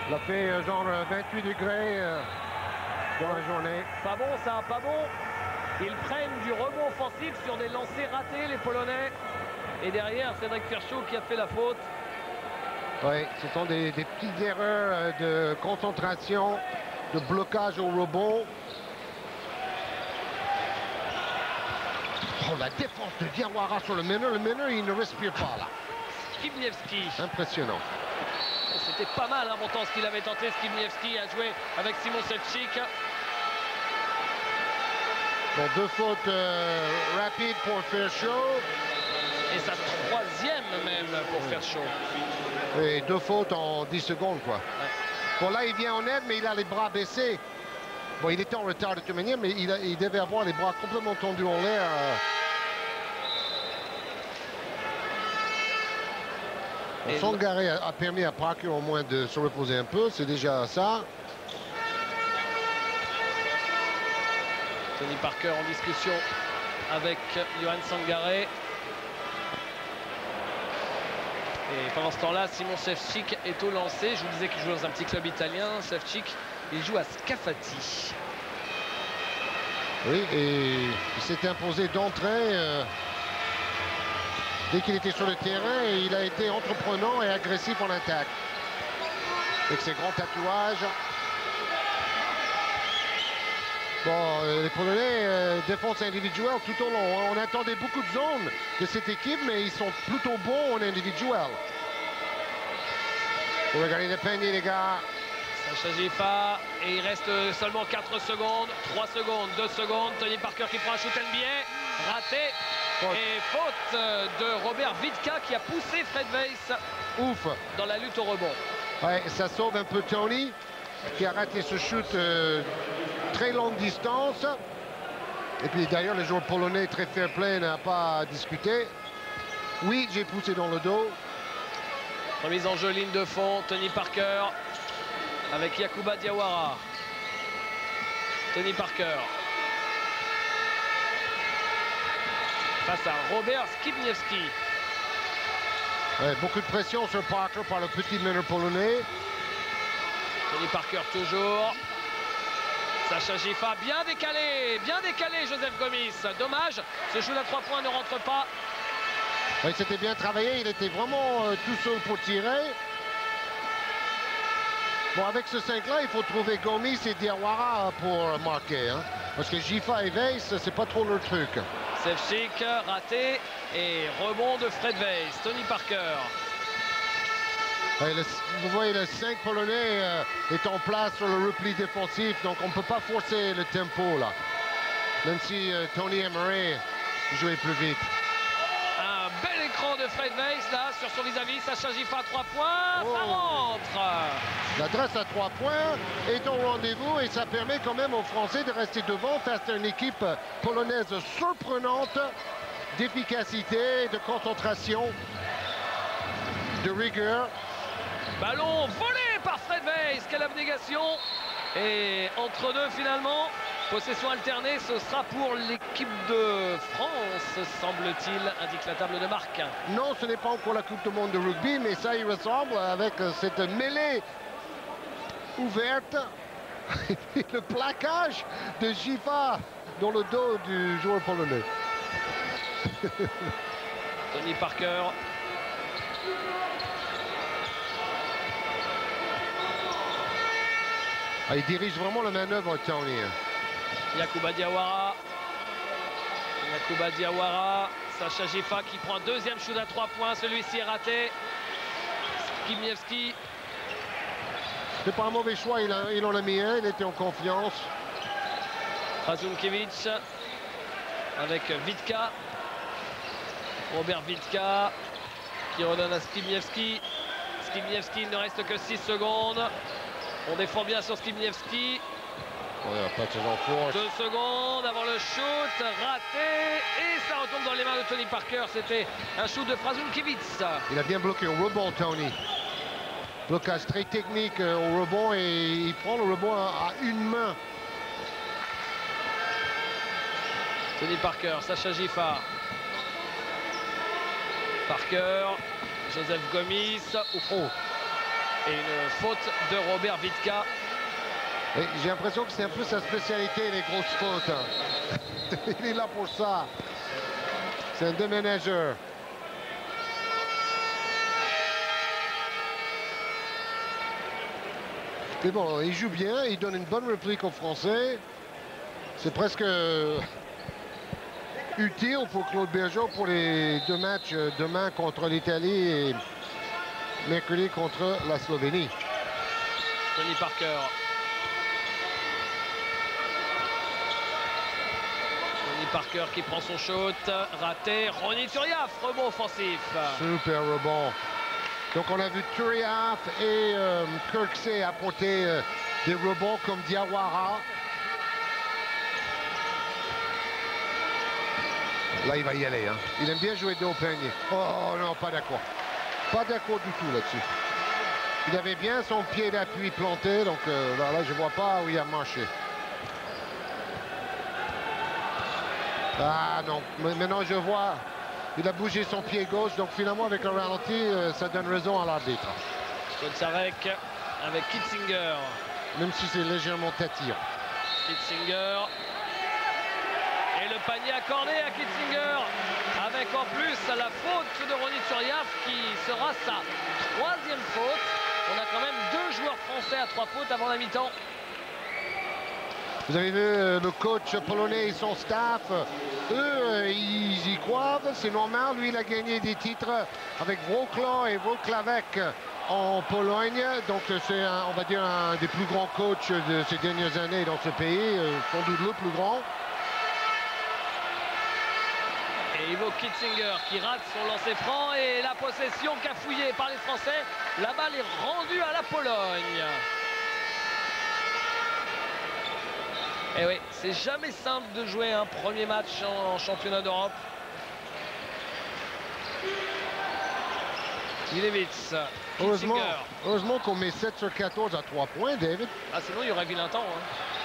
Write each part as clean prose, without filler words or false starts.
Il a fait genre 28 degrés dans la journée. Pas bon ça, pas bon. Ils prennent du rebond offensif sur des lancers ratés, les Polonais. Et derrière, Cédric Ferchaud qui a fait la faute. Oui, ce sont des petites erreurs de concentration, de blocage au rebond. Oh, la défense de Diawara sur le meneur. Le meneur, il ne respire pas là. Skibniewski. Impressionnant. C'était pas mal, hein, pourtant, ce qu'il avait tenté. Skibniewski a joué avec Simon Sevcik. Bon, 2 fautes rapides pour Ferchaud. Et sa 3e même pour Ferchaud. Et 2 fautes en 10 secondes, quoi. Ouais. Bon, là, il vient en aide, mais il a les bras baissés. Bon, il était en retard de toute manière, mais il devait avoir les bras complètement tendus en l'air. Sangaré a permis à Parker au moins de se reposer un peu, c'est déjà ça. Tony Parker en discussion avec Johan Sangaré. Et pendant ce temps-là, Simon Sevcik est au lancer. Je vous disais qu'il joue dans un petit club italien. Sevcik, il joue à Scafati. Oui, et il s'est imposé d'entrée dès qu'il était sur le terrain. Et il a été entreprenant et agressif en attaque. Avec ses grands tatouages. Bon, les Polonais, défense individuelle tout au long. On attendait beaucoup de zones de cette équipe, mais ils sont plutôt bons en individuel. Vous regardez le panier, les gars. Sacha Gifa, et il reste seulement 4 secondes, 3 secondes, 2 secondes. Tony Parker qui prend un shoot NBA, raté. Faute. Et faute de Robert Vitka qui a poussé Fred Weiss. Ouf. Dans la lutte au rebond. Ouais, ça sauve un peu Tony, qui a raté ce shoot très longue distance. Et puis d'ailleurs, le joueur polonais très fair play n'a pas à discuter. Oui, j'ai poussé dans le dos. Remise en jeu, ligne de fond, Tony Parker avec Yacouba Diawara. Tony Parker face à Robert Skibniewski. Ouais, beaucoup de pression sur Parker par le petit meneur polonais. Tony Parker toujours. Sacha Gifa bien décalé Joseph Gomis. Dommage, ce shoot à 3 points ne rentre pas. Oui, c'était bien travaillé, il était vraiment tout seul pour tirer. Bon, avec ce 5-là, il faut trouver Gomis et Diawara pour marquer. Hein, parce que Gifa et Weiss, c'est pas trop leur truc. Sevcik raté et rebond de Fred Weiss. Tony Parker. Ouais, vous voyez, le 5 polonais est en place sur le repli défensif, donc on ne peut pas forcer le tempo là. Même si Tony aimerait jouer plus vite. Un bel écran de Fred Weiss là sur son vis-à-vis. Sacha Gifa 3 points, ça rentre. L'adresse à 3 points est au rendez-vous et ça permet quand même aux Français de rester devant face à une équipe polonaise surprenante d'efficacité, de concentration, de rigueur. Ballon volé par Fred Weiss, quelle abnégation. Et entre deux finalement, possession alternée, ce sera pour l'équipe de France, semble-t-il, indique la table de marque. Non, ce n'est pas encore la Coupe du Monde de rugby, mais ça y ressemble avec cette mêlée ouverte. Et le plaquage de Gifa dans le dos du joueur polonais. Tony Parker. Ah, il dirige vraiment la manœuvre, Tony. Yacouba Diawara. Yacouba Diawara. Sacha Gifa qui prend un deuxième shoot à 3 points. Celui-ci est raté. Skibniewski. C'est pas un mauvais choix, il en a mis un, il était en confiance. Razumkiewicz avec Vitka. Robert Vitka qui redonne à Skibniewski. Skibniewski, il ne reste que 6 secondes. On défend bien sur Skibniewski. Ouais, 2 secondes avant le shoot, raté. Et ça retombe dans les mains de Tony Parker. C'était un shoot de Razumkiewicz. Il a bien bloqué au rebond, Tony. Blocage très technique au rebond et il prend le rebond à une main. Tony Parker, Sacha Gifa. Parker, Joseph Gomis. Oh. Et une faute de Robert Vitka. J'ai l'impression que c'est un peu sa spécialité, les grosses fautes. Hein. Il est là pour ça. C'est un déménageur. Mais bon, il joue bien, il donne une bonne réplique aux Français. C'est presque utile pour Claude Bergeau pour les deux matchs demain contre l'Italie et mercredi contre la Slovénie. Tony Parker. Tony Parker qui prend son shot, raté. Ronny Turiaf, rebond offensif. Super rebond. Donc on a vu Turiaf et Kirksey apporter des rebonds comme Diawara. Là, il va y aller. Hein. Il aime bien jouer dos au panier. Oh non, pas d'accord. Pas d'accord du tout là-dessus. Il avait bien son pied d'appui planté, donc là, je ne vois pas où il a marché. Ah non, maintenant je vois. Il a bougé son pied gauche, donc finalement avec le ralenti, ça donne raison à l'arbitre. Kotsarek avec Kitzinger. Même si c'est légèrement tâtir. Kitzinger. Et le panier accordé à Kitzinger. Avec en plus la faute de Ronny Turiaf qui sera sa troisième faute. On a quand même deux joueurs français à 3 fautes avant la mi-temps. Vous avez vu le coach polonais et son staff, eux, ils y croient, c'est normal. Lui, il a gagné des titres avec Wrocław et Wrocławek en Pologne. Donc, c'est, on va dire, un des plus grands coachs de ces dernières années dans ce pays, sans doute le plus grand. Et Ivo Kitzinger qui rate son lancer franc et la possession cafouillée par les Français. La balle est rendue à la Pologne. Et oui, c'est jamais simple de jouer un premier match en championnat d'Europe. Milevich, heureusement qu'on met 7 sur 14 à 3 points, David. Ah, sinon, il y aurait vilain temps. Hein.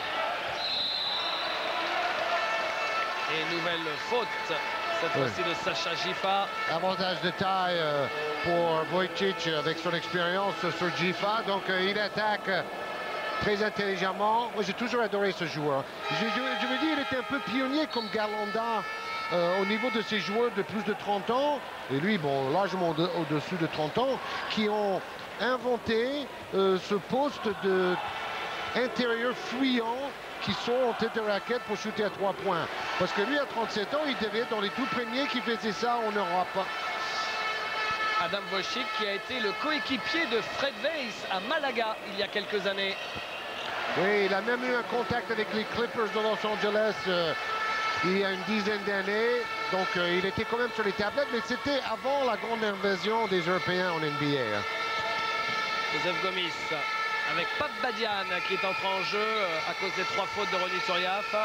Et nouvelle faute, cette fois-ci de Sacha Gifa. Avantage de taille pour Wojciech avec son expérience sur Gifa. Donc, il attaque très intelligemment. Moi, j'ai toujours adoré ce joueur. Je veux dire, il était un peu pionnier comme Galanda au niveau de ces joueurs de plus de 30 ans. Et lui, bon, largement au-dessus de 30 ans, qui ont inventé ce poste d'intérieur fuyant qui sont en tête de raquette pour shooter à 3 points. Parce que lui, à 37 ans, il devait être dans les tout premiers qui faisaient ça en Europe. Adam Wojcik qui a été le coéquipier de Fred Weiss à Malaga il y a quelques années. Oui, il a même eu un contact avec les Clippers de Los Angeles il y a une dizaine d'années. Donc il était quand même sur les tablettes, mais c'était avant la grande invasion des Européens en NBA. Joseph Gomis avec Pape Badian qui est entré en jeu à cause des 3 fautes de Ronny Turiaf.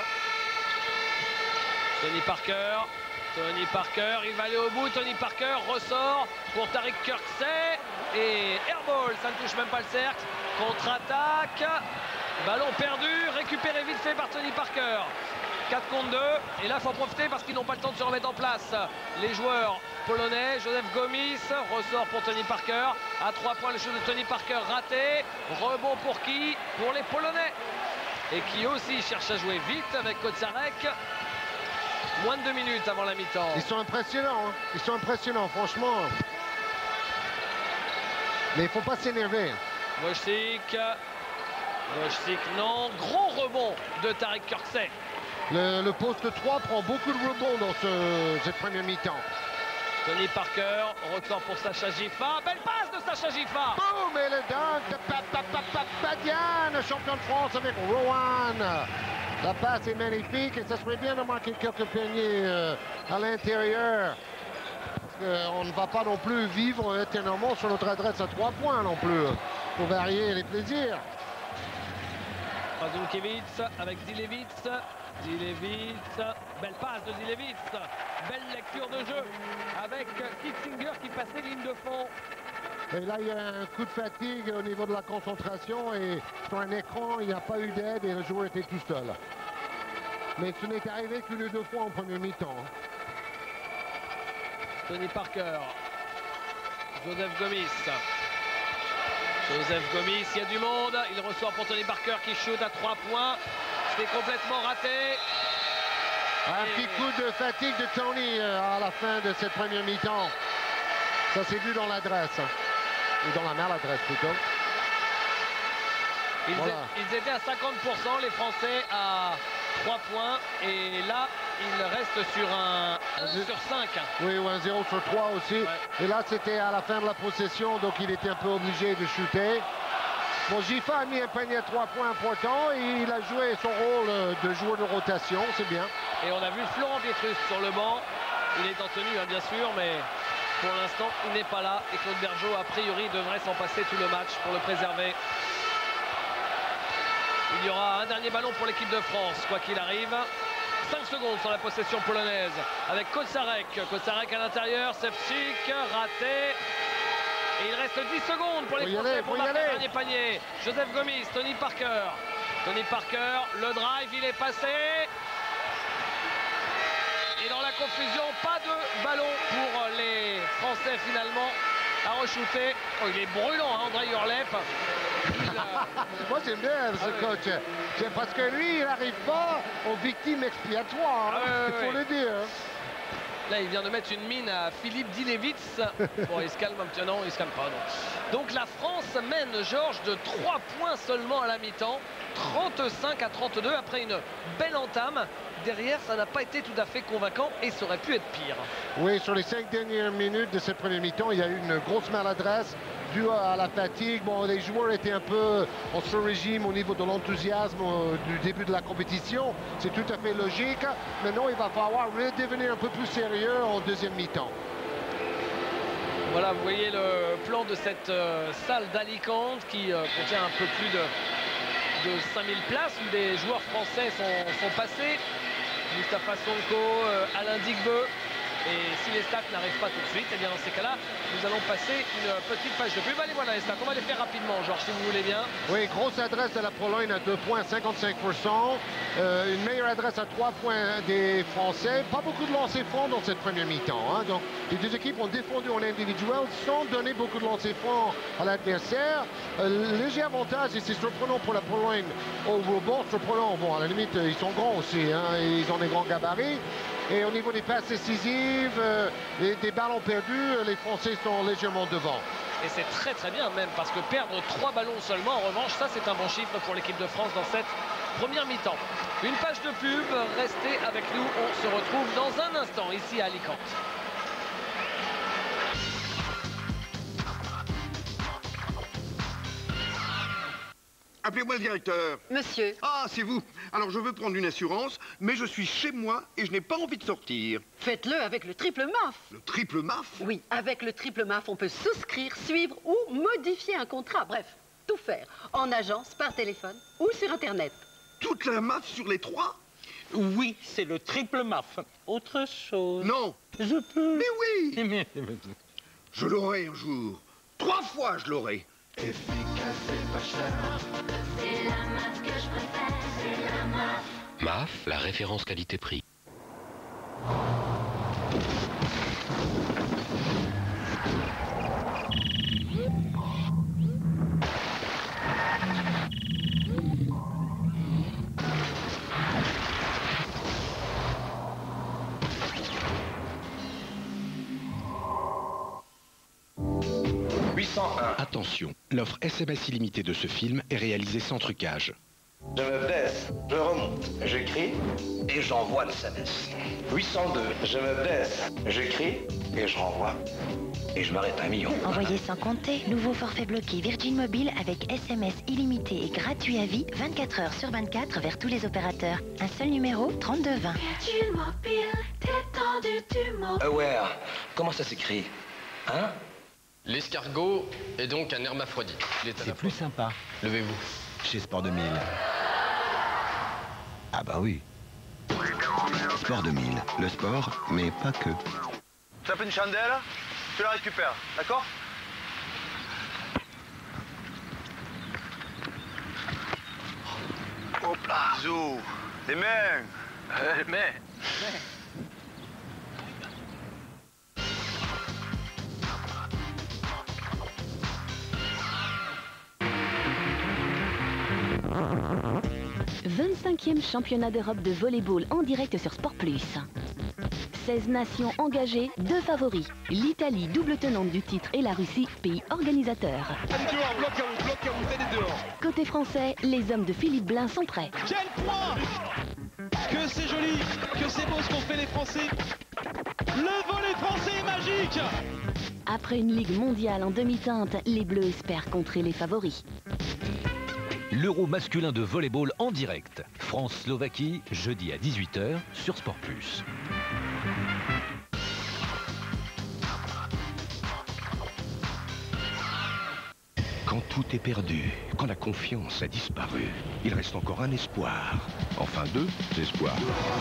Tony Parker, il va aller au bout. Tony Parker ressort pour Tariq Kirksey et airball, ça ne touche même pas le cercle. Contre-attaque, ballon perdu, récupéré vite fait par Tony Parker. 4 contre 2 et là il faut en profiter parce qu'ils n'ont pas le temps de se remettre en place. Les joueurs polonais, Joseph Gomis ressort pour Tony Parker. À 3 points le shoot de Tony Parker raté. Rebond pour qui? Pour les Polonais. Et qui aussi cherchent à jouer vite avec Kotsarek. Moins de 2 minutes avant la mi-temps. Ils sont impressionnants, hein. Ils sont impressionnants, franchement. Mais il ne faut pas s'énerver. Wojcik non. Gros rebond de Tariq Kirksey. Le poste 3 prend beaucoup de rebonds dans cette première mi-temps. Tony Parker ressort pour Sacha Gifa. Belle passe de Sacha Gifa. Boum, et le dunk de Badian, champion de France avec Rowan. La passe est magnifique et ça serait bien de marquer quelques paniers à l'intérieur. On ne va pas non plus vivre éternellement sur notre adresse à 3 points non plus, pour varier les plaisirs. Razumkevich avec Dilevitz. Belle passe de Dilevitz. Belle lecture de jeu avec Kitzinger qui passait ligne de fond. Et là, il y a un coup de fatigue au niveau de la concentration et sur un écran, il n'y a pas eu d'aide et le joueur était tout seul. Mais ce n'est arrivé qu'une ou 2 fois en première mi-temps. Tony Parker. Joseph Gomis. Joseph Gomis, il y a du monde. Il reçoit pour Tony Parker qui shoot à 3 points. C'est complètement raté. Un petit coup de fatigue de Tony à la fin de cette première mi-temps. Ça s'est vu dans l'adresse. Ou dans la maladresse plutôt. Ils étaient à 50%, les Français à 3 points. Et là, il reste sur un 1 sur 5. Oui, ou un 0 sur 3 aussi. Ouais. Et là, c'était à la fin de la possession, donc il était un peu obligé de shooter. Bon, Gifa a mis un panier à 3 points important et il a joué son rôle de joueur de rotation, c'est bien. Et on a vu Florent Pietrus sur le banc. Il est en tenue, hein, bien sûr, mais pour l'instant, il n'est pas là. Et Claude Bergeau, a priori, devrait s'en passer tout le match pour le préserver. Il y aura un dernier ballon pour l'équipe de France, quoi qu'il arrive. 5 secondes sur la possession polonaise avec Kocharek. Kocharek à l'intérieur, Sevcik, raté. Et il reste 10 secondes pour les Français pour marquer le dernier panier. Joseph Gomis, Tony Parker. Tony Parker, le drive, il est passé. Et dans la confusion, pas de ballon pour les Français finalement à re-shooter. Oh, il est brûlant, hein, Andrei Urlep. Moi j'aime bien ce coach, parce que lui il n'arrive pas aux victimes expiatoires, il faut le dire. Là il vient de mettre une mine à Philippe Dilevitz. Bon, il se calme un petit, non, il se calme pas. Non. Donc la France mène, Georges, de 3 points seulement à la mi-temps, 35 à 32 après une belle entame. Derrière, ça n'a pas été tout à fait convaincant et ça aurait pu être pire. Oui, sur les 5 dernières minutes de cette première mi-temps, il y a eu une grosse maladresse due à la fatigue. Bon, les joueurs étaient un peu en sur-régime au niveau de l'enthousiasme du début de la compétition. C'est tout à fait logique. Maintenant, il va falloir redevenir un peu plus sérieux en deuxième mi-temps. Voilà, vous voyez le plan de cette salle d'Alicante qui contient un peu plus de 5000 places où des joueurs français sont passés. Mustapha Sonko, Alain Digbeu. Et si les stats n'arrivent pas tout de suite, et bien dans ces cas-là, nous allons passer une petite page de pub. Allez, voilà les stats, on va les faire rapidement, Georges, si vous voulez bien. Oui, grosse adresse de la Pologne à 2 points, 55%. Une meilleure adresse à 3 points des Français. Pas beaucoup de lancers francs dans cette première mi-temps. Hein. Donc, les deux équipes ont défendu en individuel sans donner beaucoup de lancers francs à l'adversaire. Léger avantage, et c'est surprenant pour la Pologne au rebond. Surprenant, bon, à la limite, ils sont grands aussi, hein, et ils ont des grands gabarits. Et au niveau des passes décisives, et des ballons perdus, les Français sont légèrement devant. Et c'est très très bien même, parce que perdre 3 ballons seulement, en revanche, ça c'est un bon chiffre pour l'équipe de France dans cette première mi-temps. Une page de pub, restez avec nous, on se retrouve dans un instant ici à Alicante. Appelez-moi le directeur. Monsieur. Ah, c'est vous. Alors, je veux prendre une assurance, mais je suis chez moi et je n'ai pas envie de sortir. Faites-le avec le triple MAF. Le triple MAF? Oui, avec le triple MAF, on peut souscrire, suivre ou modifier un contrat. Bref, tout faire. En agence, par téléphone ou sur Internet. Toute la MAF sur les 3? Oui, c'est le triple MAF. Autre chose. Non. Je peux. Mais oui. Je l'aurai un jour. 3 fois, je l'aurai. Efficace et pas cher. C'est la MAF que je préfère, c'est la MAF. MAF, la référence qualité-prix. Attention, l'offre SMS illimitée de ce film est réalisée sans trucage. Je me baisse, je remonte, j'écris et j'envoie le SMS. 802, je me baisse, j'écris et je renvoie. Et je m'arrête à 1 million. Envoyez sans compter. Nouveau forfait bloqué Virgin Mobile avec SMS illimité et gratuit à vie 24 heures sur 24 vers tous les opérateurs. Un seul numéro, 3220. Virgin Mobile, détendu du mot. Aware, comment ça s'écrit? Hein? L'escargot est donc un hermaphrodite. C'est plus sympa. Levez-vous. Chez Sport 2000. Ah bah oui. Sport 2000, le sport, mais pas que. Tu as pris une chandelle, tu la récupères, d'accord? Hop là. Zou. Les mains. Les mains. 25e championnat d'Europe de volleyball en direct sur Sport+. 16 nations engagées, 2 favoris. L'Italie, double tenante du titre, et la Russie, pays organisateur. Côté français, les hommes de Philippe Blain sont prêts. Quel point! Que c'est joli, que c'est beau ce qu'ont fait les Français. Le volley français est magique! Après une ligue mondiale en demi-teinte, les Bleus espèrent contrer les favoris. L'Euro masculin de volleyball en direct. France-Slovaquie, jeudi à 18 h sur Sport+. Quand tout est perdu, quand la confiance a disparu, il reste encore un espoir. Enfin 2 espoirs.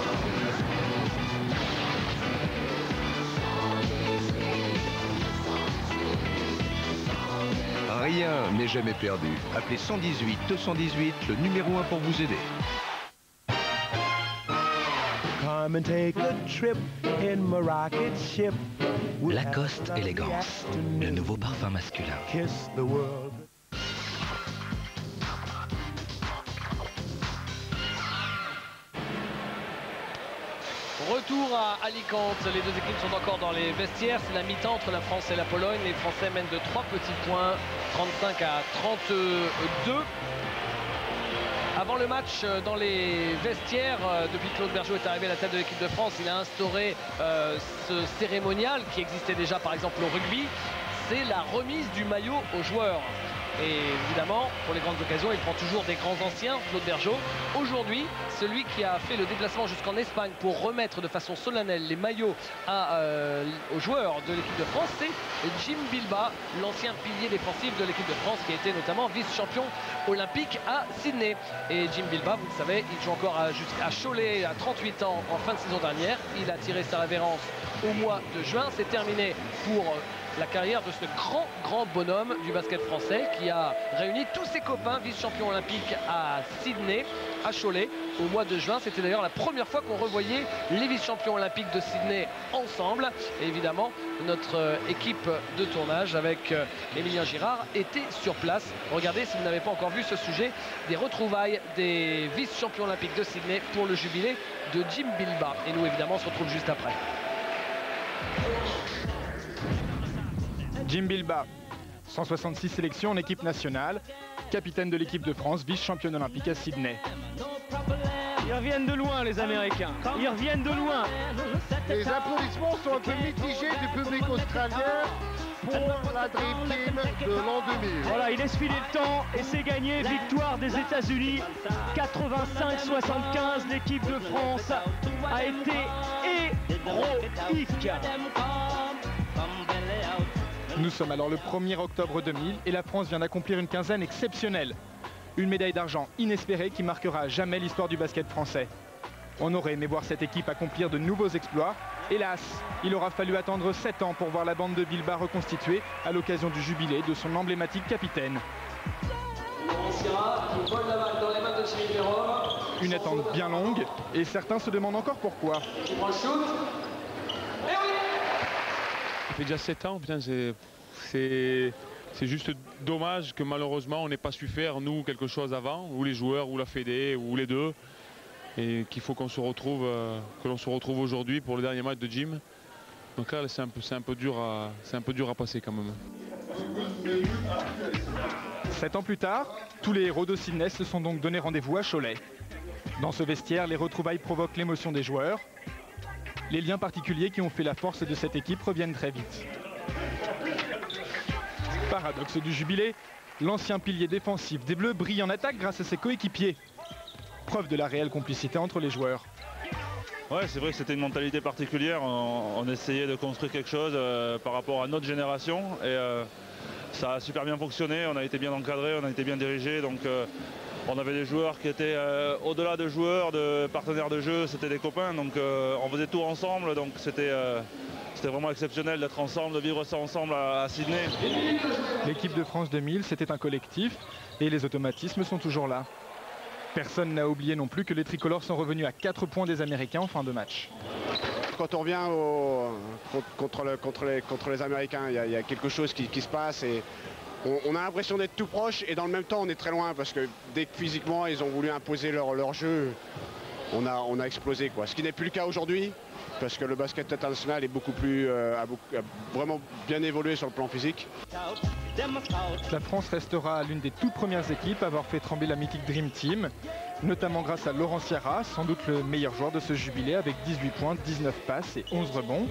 Rien n'est jamais perdu. Appelez 118 218, le numéro 1 pour vous aider. Lacoste Élégance, le nouveau parfum masculin. Retour à Alicante, les deux équipes sont encore dans les vestiaires, c'est la mi-temps entre la France et la Pologne, les Français mènent de 3 petits points, 35 à 32. Avant le match, dans les vestiaires, depuis que Claude Bergeau est arrivé à la tête de l'équipe de France, il a instauré ce cérémonial qui existait déjà par exemple au rugby, c'est la remise du maillot aux joueurs. Et évidemment, pour les grandes occasions, il prend toujours des grands anciens, Claude Bergeau. Aujourd'hui, celui qui a fait le déplacement jusqu'en Espagne pour remettre de façon solennelle les maillots aux joueurs de l'équipe de France, c'est Jim Bilbah, l'ancien pilier défensif de l'équipe de France, qui a été notamment vice-champion olympique à Sydney. Et Jim Bilbah, vous le savez, il joue encore à Cholet à 38 ans en fin de saison dernière. Il a tiré sa révérence au mois de juin. C'est terminé pour la carrière de ce grand bonhomme du basket français qui a réuni tous ses copains vice-champions olympiques à Sydney, à Cholet, au mois de juin. C'était d'ailleurs la première fois qu'on revoyait les vice-champions olympiques de Sydney ensemble. Et évidemment, notre équipe de tournage avec Émilien Girard était sur place. Regardez, si vous n'avez pas encore vu ce sujet, des retrouvailles des vice-champions olympiques de Sydney pour le jubilé de Jim Bilbah. Et nous, évidemment, on se retrouve juste après. Jim Bilbah, 166 sélections en équipe nationale, capitaine de l'équipe de France, vice-championne olympique à Sydney. Ils reviennent de loin, les Américains. Ils reviennent de loin. Les applaudissements sont un peu mitigés du public australien pour la Dream Team de l'an 2000. Voilà, il laisse filer le temps et c'est gagné. Victoire des États-Unis. 85-75, l'équipe de France a été héroïque. Nous sommes alors le 1er octobre 2000 et la France vient d'accomplir une quinzaine exceptionnelle. Une médaille d'argent inespérée qui marquera à jamais l'histoire du basket français. On aurait aimé voir cette équipe accomplir de nouveaux exploits. Hélas, il aura fallu attendre 7 ans pour voir la bande de Bilbah reconstituée à l'occasion du jubilé de son emblématique capitaine. Une attente bien longue et certains se demandent encore pourquoi. Ça fait déjà 7 ans, putain, c'est juste dommage que malheureusement on n'ait pas su faire, nous, quelque chose avant, ou les joueurs, ou la Fédé, ou les deux. Et qu'il faut qu'on se retrouve, que l'on se retrouve aujourd'hui pour le dernier match de Jim. Donc là, c'est un peu dur à passer quand même. 7 ans plus tard, tous les héros de Sydney se sont donc donné rendez-vous à Cholet. Dans ce vestiaire, les retrouvailles provoquent l'émotion des joueurs. Les liens particuliers qui ont fait la force de cette équipe reviennent très vite. Paradoxe du jubilé, l'ancien pilier défensif des Bleus brille en attaque grâce à ses coéquipiers. Preuve de la réelle complicité entre les joueurs. Ouais, c'est vrai que c'était une mentalité particulière. On essayait de construire quelque chose par rapport à notre génération. Et ça a super bien fonctionné. On a été bien encadrés, on a été bien dirigés. Donc on avait des joueurs qui étaient au-delà de joueurs, de partenaires de jeu. C'était des copains. Donc on faisait tout ensemble. Donc c'était vraiment exceptionnel d'être ensemble, de vivre ça ensemble à Sydney. L'équipe de France 2000, c'était un collectif. Et les automatismes sont toujours là. Personne n'a oublié non plus que les tricolores sont revenus à 4 points des Américains en fin de match. Quand on revient contre les Américains, il y a quelque chose qui se passe et on a l'impression d'être tout proche et dans le même temps on est très loin parce que dès que physiquement ils ont voulu imposer leur jeu, on a explosé quoi. Ce qui n'est plus le cas aujourd'hui parce que le basket international est beaucoup plus a vraiment bien évolué sur le plan physique. La France restera l'une des toutes premières équipes à avoir fait trembler la mythique Dream Team, notamment grâce à Laurent Ciara, sans doute le meilleur joueur de ce jubilé avec 18 points, 19 passes et 11 rebonds.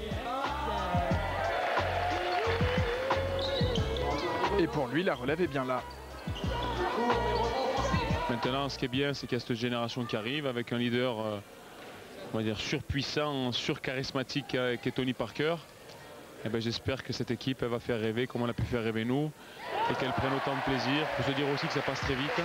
Et pour lui, la relève est bien là. Maintenant, ce qui est bien, c'est qu'il y a cette génération qui arrive avec un leader, on va dire, surpuissant, surcharismatique qui est Tony Parker. Et ben, j'espère que cette équipe elle va faire rêver comme on a pu faire rêver nous et qu'elle prenne autant de plaisir. Il faut se dire aussi que ça passe très vite.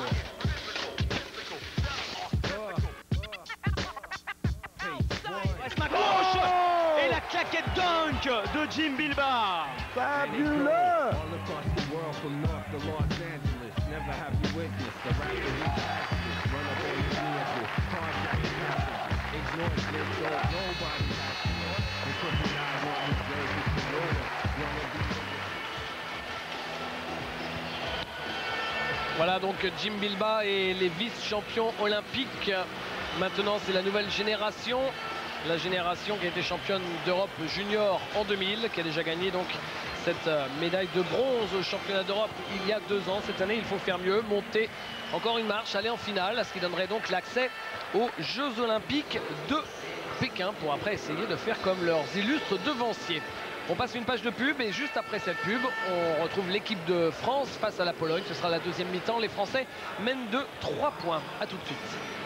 Et la claquette dunk de Jim Bilba. Fabuleux. Voilà donc Jim Bilba et les vice-champions olympiques. Maintenant c'est la nouvelle génération. La génération qui a été championne d'Europe junior en 2000, qui a déjà gagné donc cette médaille de bronze au championnat d'Europe il y a 2 ans. Cette année, il faut faire mieux, monter encore une marche, aller en finale, ce qui donnerait donc l'accès aux Jeux Olympiques de Pékin pour après essayer de faire comme leurs illustres devanciers. On passe une page de pub et juste après cette pub, on retrouve l'équipe de France face à la Pologne. Ce sera la deuxième mi-temps. Les Français mènent de 3 points. À tout de suite.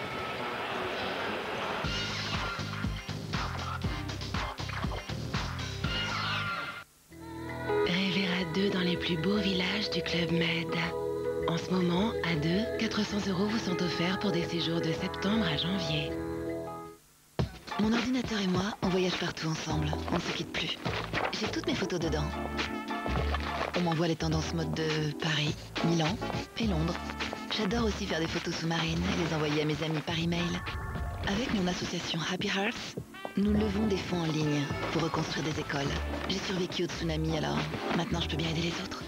Rêver à 2 dans les plus beaux villages du Club Med. En ce moment, à 2, 400 € vous sont offerts pour des séjours de septembre à janvier. Mon ordinateur et moi, on voyage partout ensemble. On ne se quitte plus. J'ai toutes mes photos dedans. On m'envoie les tendances mode de Paris, Milan et Londres. J'adore aussi faire des photos sous-marines et les envoyer à mes amis par email. Avec mon association Happy Hearts, nous levons des fonds en ligne pour reconstruire des écoles. J'ai survécu au tsunami, alors maintenant je peux bien aider les autres.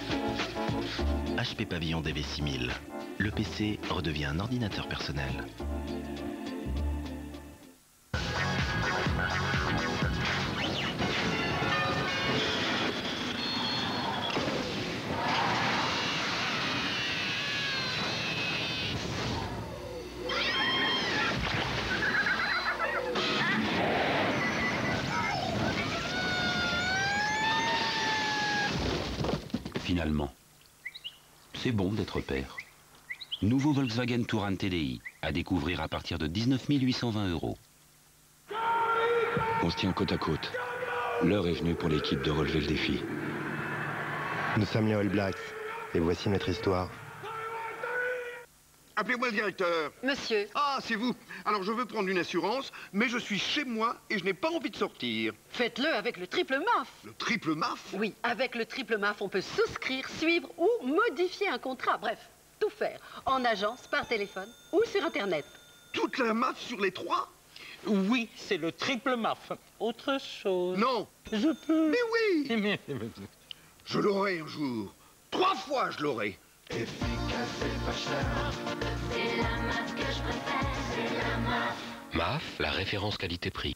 HP Pavillon DV6000. Le PC redevient un ordinateur personnel. Finalement, c'est bon d'être père. Nouveau Volkswagen Touran TDI, à découvrir à partir de 19 820 €. On se tient côte à côte. L'heure est venue pour l'équipe de relever le défi. Nous sommes les All Blacks, et voici notre histoire. Appelez-moi le directeur. Monsieur. Ah, c'est vous. Alors, je veux prendre une assurance, mais je suis chez moi et je n'ai pas envie de sortir. Faites-le avec le triple MAF. Le triple MAF? Oui, avec le triple MAF, on peut souscrire, suivre ou modifier un contrat. Bref, tout faire. En agence, par téléphone ou sur Internet. Toute la MAF sur les 3? Oui, c'est le triple MAF. Autre chose. Non. Je peux. Mais oui. Je l'aurai un jour. 3 fois, je l'aurai. Efficace et pas cher. C'est la MAF que je préfère. C'est la MAF. MAF, la référence qualité-prix.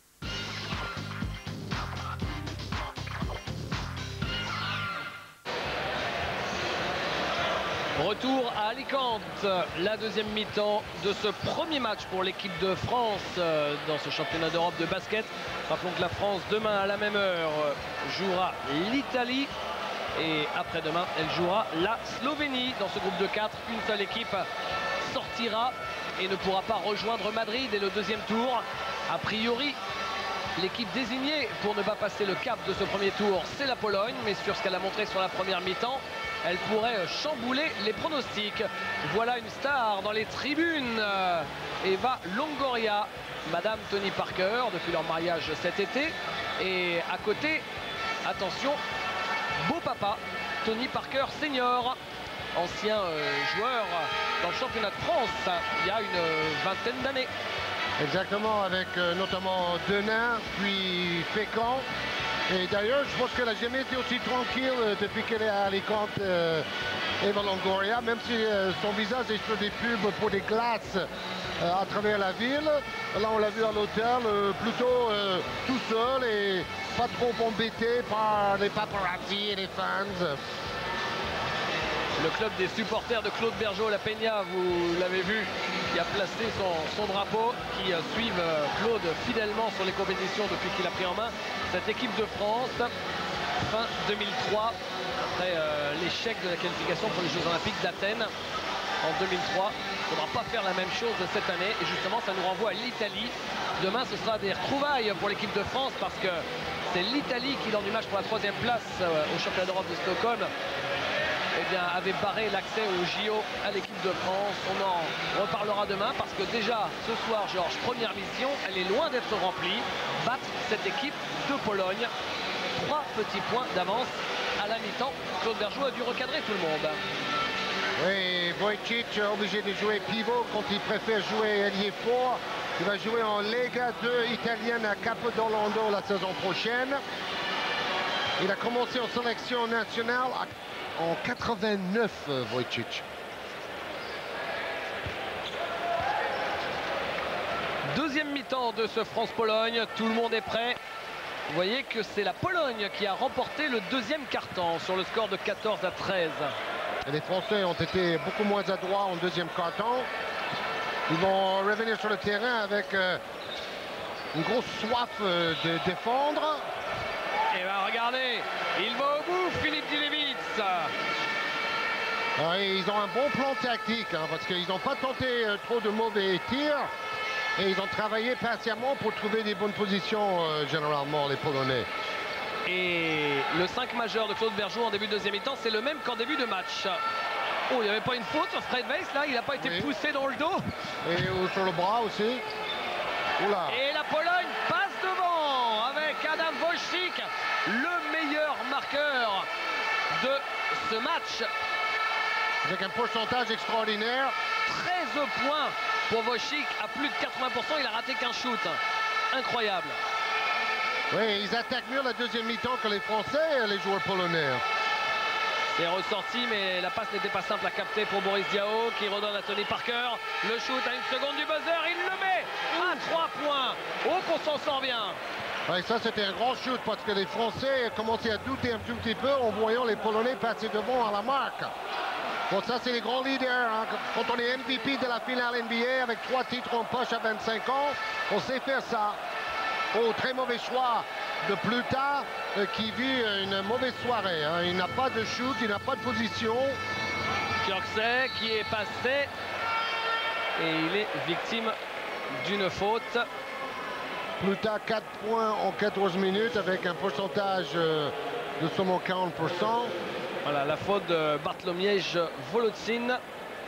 Retour à Alicante, la deuxième mi-temps de ce premier match pour l'équipe de France dans ce championnat d'Europe de basket. Rappelons que la France, demain à la même heure, jouera l'Italie. Et après-demain, elle jouera la Slovénie. Dans ce groupe de 4, une seule équipe sortira et ne pourra pas rejoindre Madrid dès le deuxième tour. A priori, l'équipe désignée pour ne pas passer le cap de ce premier tour, c'est la Pologne. Mais sur ce qu'elle a montré sur la première mi-temps, elle pourrait chambouler les pronostics. Voilà une star dans les tribunes. Eva Longoria, Madame Tony Parker, depuis leur mariage cet été. Et à côté, attention, beau papa, Tony Parker senior, ancien joueur dans le championnat de France il y a une vingtaine d'années. Exactement, avec notamment Denain, puis Fécamp. Et d'ailleurs, je pense qu'elle n'a jamais été aussi tranquille depuis qu'elle est à Alicante, Eva Longoria, même si son visage est sur des pubs pour des glaces à travers la ville. Là, on l'a vu à l'hôtel, plutôt tout seul et pas trop embêté par les paparazzi et les fans. Le club des supporters de Claude Bergeau, la Peña, vous l'avez vu, qui a placé son drapeau, qui suivent Claude fidèlement sur les compétitions depuis qu'il a pris en main cette équipe de France. Fin 2003, après l'échec de la qualification pour les Jeux Olympiques d'Athènes en 2003. Il ne faudra pas faire la même chose cette année. Et justement, ça nous renvoie à l'Italie. Demain, ce sera des retrouvailles pour l'équipe de France parce que c'est l'Italie qui, lors du match pour la 3e place au championnat d'Europe de Stockholm, eh bien, avait barré l'accès au JO à l'équipe de France. On en reparlera demain parce que déjà, ce soir, Georges, première mission, elle est loin d'être remplie. Battre cette équipe de Pologne. 3 petits points d'avance à la mi-temps. Claude Bergeau a dû recadrer tout le monde. Oui, Wojciech obligé de jouer pivot quand il préfère jouer ailier fort. Il va jouer en Lega 2 italienne à Capodorlando la saison prochaine. Il a commencé en sélection nationale en 89, Wojciech. Deuxième mi-temps de ce France-Pologne. Tout le monde est prêt. Vous voyez que c'est la Pologne qui a remporté le deuxième quart-temps sur le score de 14-13. Et les Français ont été beaucoup moins adroits en deuxième quart-temps. Ils vont revenir sur le terrain avec une grosse soif de défendre. Et bien regardez, il va au bout, Philippe Dilevits. Ils ont un bon plan tactique parce qu'ils n'ont pas tenté trop de mauvais tirs. Et ils ont travaillé patiemment pour trouver des bonnes positions généralement, les Polonais. Et le 5 majeur de Claude Bergeau en début de deuxième mi-temps, c'est le même qu'en début de match. Oh, il n'y avait pas une faute sur Fred Weiss, là, il n'a pas été poussé dans le dos. Et sur le bras aussi. Oula. Et la Pologne passe devant avec Adam Wojcik, le meilleur marqueur de ce match. Avec un pourcentage extraordinaire. 13 points pour Wojcik à plus de 80%, il a raté qu'un shoot. Incroyable. Oui, ils attaquent mieux la deuxième mi-temps que les Français, les joueurs polonais. C'est ressorti, mais la passe n'était pas simple à capter pour Boris Diaw, qui redonne à Tony Parker. Le shoot à 1 seconde du buzzer, il le met à 3 points. Oh, qu'on s'en sort bien. Oui, ça c'était un grand shoot parce que les Français commençaient à douter un tout petit peu en voyant les Polonais passer devant à la marque. Bon, ça c'est les grands leaders. Quand on est MVP de la finale NBA avec 3 titres en poche à 25 ans, on sait faire ça. Oh, très mauvais choix de Pluta qui vit une mauvaise soirée. Il n'a pas de shoot, il n'a pas de position. Kirksey qui est passé et il est victime d'une faute. Pluta 4 points en 14 minutes avec un pourcentage de seulement 40%. Voilà la faute de Bartlomiej Volodsin.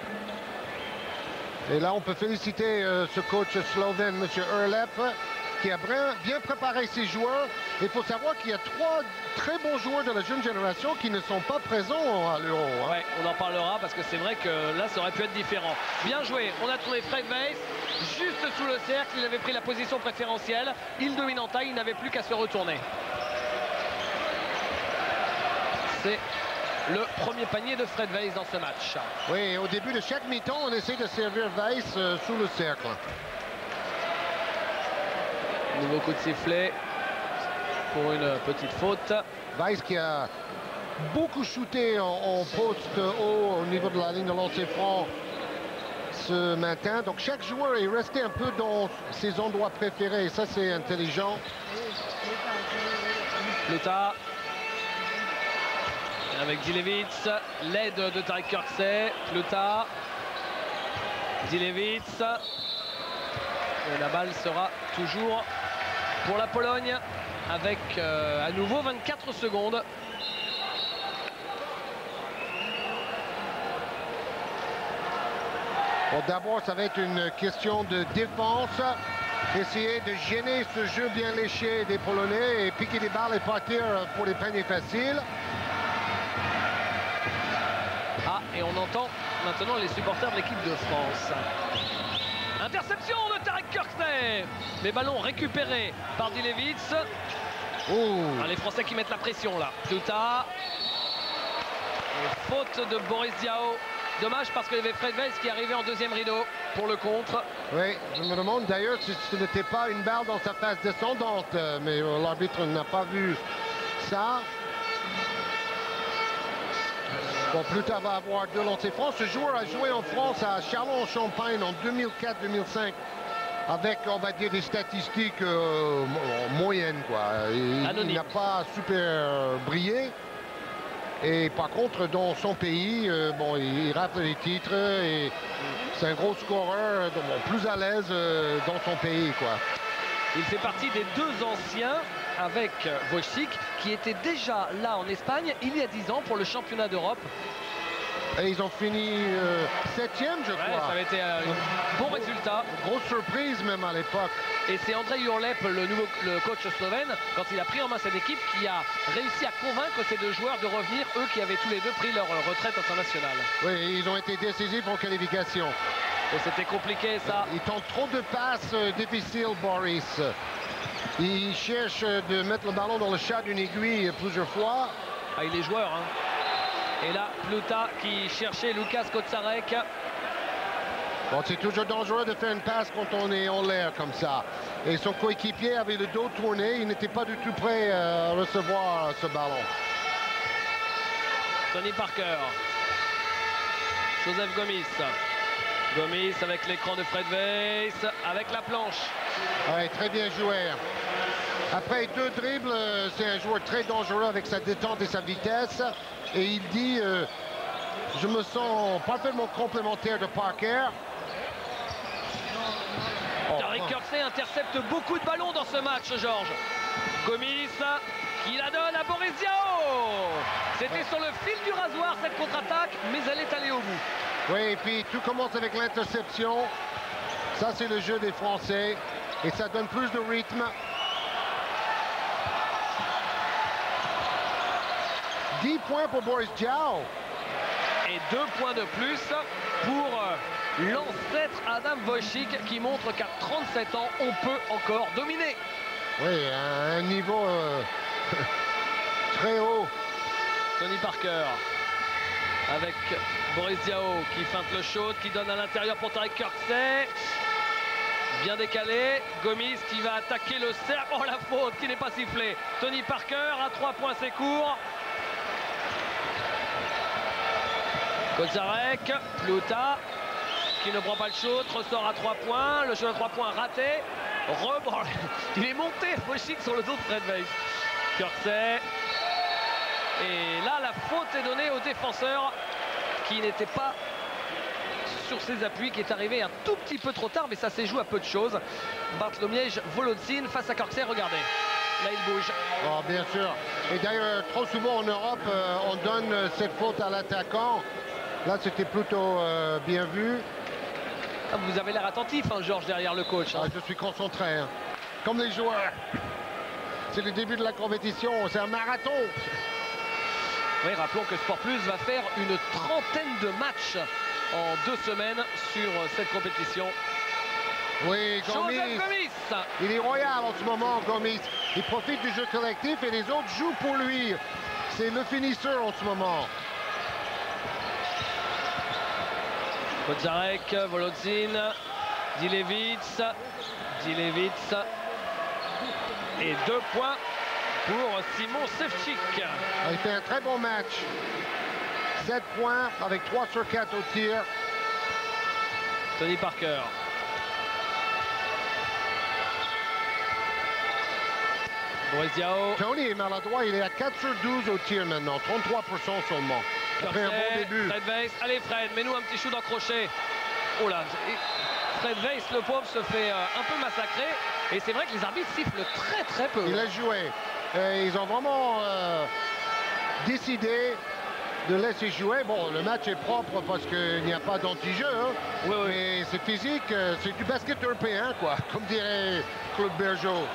Et là on peut féliciter ce coach slovène, M. Erlep, qui a bien préparé ses joueurs. Il faut savoir qu'il y a 3 très bons joueurs de la jeune génération qui ne sont pas présents à l'Euro. Ouais, on en parlera parce que c'est vrai que là, ça aurait pu être différent. Bien joué. On a trouvé Fred Weiss juste sous le cercle. Il avait pris la position préférentielle. Il domine en taille. Il n'avait plus qu'à se retourner. C'est le premier panier de Fred Weiss dans ce match. Oui, au début de chaque mi-temps, on essaie de servir Weiss sous le cercle. Nouveau coup de sifflet pour une petite faute. Weiss qui a beaucoup shooté en poste haut au niveau de la ligne de lancer franc ce matin. Donc chaque joueur est resté un peu dans ses endroits préférés. Et ça, c'est intelligent. Pluta avec Dilevits, l'aide de Tarek Kirksey. Pluta, Dilevits. Et la balle sera toujours pour la Pologne avec à nouveau 24 secondes. Bon, d'abord, ça va être une question de défense. Essayer de gêner ce jeu bien léché des Polonais et piquer des balles et partir pour les paniers faciles. Ah, et on entend maintenant les supporters de l'équipe de France. Interception de Tarek Kirksey. Les ballons récupérés par Dilevits. Ah, les Français qui mettent la pression là. Pluta. Faute de Boris Diaw. Dommage parce qu'il y avait Fred Weiss qui arrivait en deuxième rideau pour le contre. Oui, je me demande d'ailleurs si ce n'était pas une balle dans sa phase descendante, mais l'arbitre n'a pas vu ça. Bon, Pluta va avoir 2 lancers francs. Ce joueur a joué en France à Châlons-en-Champagne en 2004-2005 avec, on va dire, des statistiques moyennes, quoi. Il n'a pas super brillé. Et par contre, dans son pays, bon, il rafle les titres et c'est un gros scoreur, bon, plus à l'aise dans son pays, quoi. Il fait partie des 2 anciens avec Wojcik qui étaient déjà là en Espagne il y a 10 ans pour le championnat d'Europe. Et ils ont fini 7e, je crois. Ça avait été un bon résultat. Grosse surprise même à l'époque. Et c'est André Jurlep, le coach slovène, quand il a pris en main cette équipe, qui a réussi à convaincre ces 2 joueurs de revenir, eux qui avaient tous les 2 pris leur retraite internationale. Oui, ils ont été décisifs en qualification. Et c'était compliqué ça. Il tente trop de passes difficiles, Boris. Il cherche de mettre le ballon dans le chat d'une aiguille plusieurs fois. Ah, il est joueur, hein. Et là, Pluta qui cherchait Lucas Kotsarek. Bon, c'est toujours dangereux de faire une passe quand on est en l'air comme ça. Et son coéquipier avait le dos tourné. Il n'était pas du tout prêt à recevoir ce ballon. Tony Parker. Joseph Gomis. Gomis avec l'écran de Fred Weiss. Avec la planche. Ouais, très bien joué. Après 2 dribbles, c'est un joueur très dangereux avec sa détente et sa vitesse. Et il dit, je me sens parfaitement complémentaire de Parker. Tariq Kirksey intercepte beaucoup de ballons dans ce match, Georges. Gomis qui la donne à Boris Diaw. C'était sur le fil du rasoir cette contre-attaque, mais elle est allée au bout. Oui, et puis tout commence avec l'interception. Ça, c'est le jeu des Français. Et ça donne plus de rythme. 10 points pour Boris Diaw. Et 2 points de plus pour l'ancêtre Adam Wojcik qui montre qu'à 37 ans, on peut encore dominer. Oui, à un niveau très haut. Tony Parker avec Boris Diaw qui feinte le shoot, qui donne à l'intérieur pour Tariq Kirksey. Bien décalé. Gomis qui va attaquer le cercle. Oh, la faute qui n'est pas sifflée. Tony Parker à 3 points, c'est court. Kotsarek, Pluta qui ne prend pas le shoot, ressort à 3 points, le shoot à 3 points raté, rebond, il est monté Wojcik sur le dos de Fred Weiss. Kirksey, et là la faute est donnée au défenseur qui n'était pas sur ses appuis, qui est arrivé un tout petit peu trop tard, mais ça s'est joué à peu de choses. Bartlomiej Volodzin face à Kirksey, regardez. Là, il bouge. Oh, bien sûr. Et d'ailleurs, trop souvent en Europe, on donne cette faute à l'attaquant. Là, c'était plutôt bien vu. Ah, vous avez l'air attentif, hein, Georges, derrière le coach. Hein. Ah, je suis concentré. Hein. Comme les joueurs. C'est le début de la compétition. C'est un marathon. Oui, rappelons que Sport Plus va faire une trentaine de matchs en 2 semaines sur cette compétition. Oui, Gomis. Il est royal en ce moment, Gomis. Il profite du jeu collectif et les autres jouent pour lui. C'est le finisseur en ce moment. Kotsarek, Volodzin, Dilevits. Et 2 points pour Simon Ševčík. Il fait un très bon match. 7 points avec 3 sur 4 au tir. Tony Parker. Boris Diaw. Tony est maladroit, il est à 4 sur 12 au tir maintenant, 33% seulement. Après un bon début. Fred Weiss, allez Fred, mets-nous un petit shoot en crochet. Oh là, Fred Weiss, le pauvre, se fait un peu massacrer. Et c'est vrai que les arbitres sifflent très peu. Il a joué. Ils ont vraiment décidé de laisser jouer. Bon, le match est propre parce qu'il n'y a pas d'anti-jeu. Hein. Oui. Mais c'est physique, c'est du basket européen, quoi, comme dirait Claude Bergeau.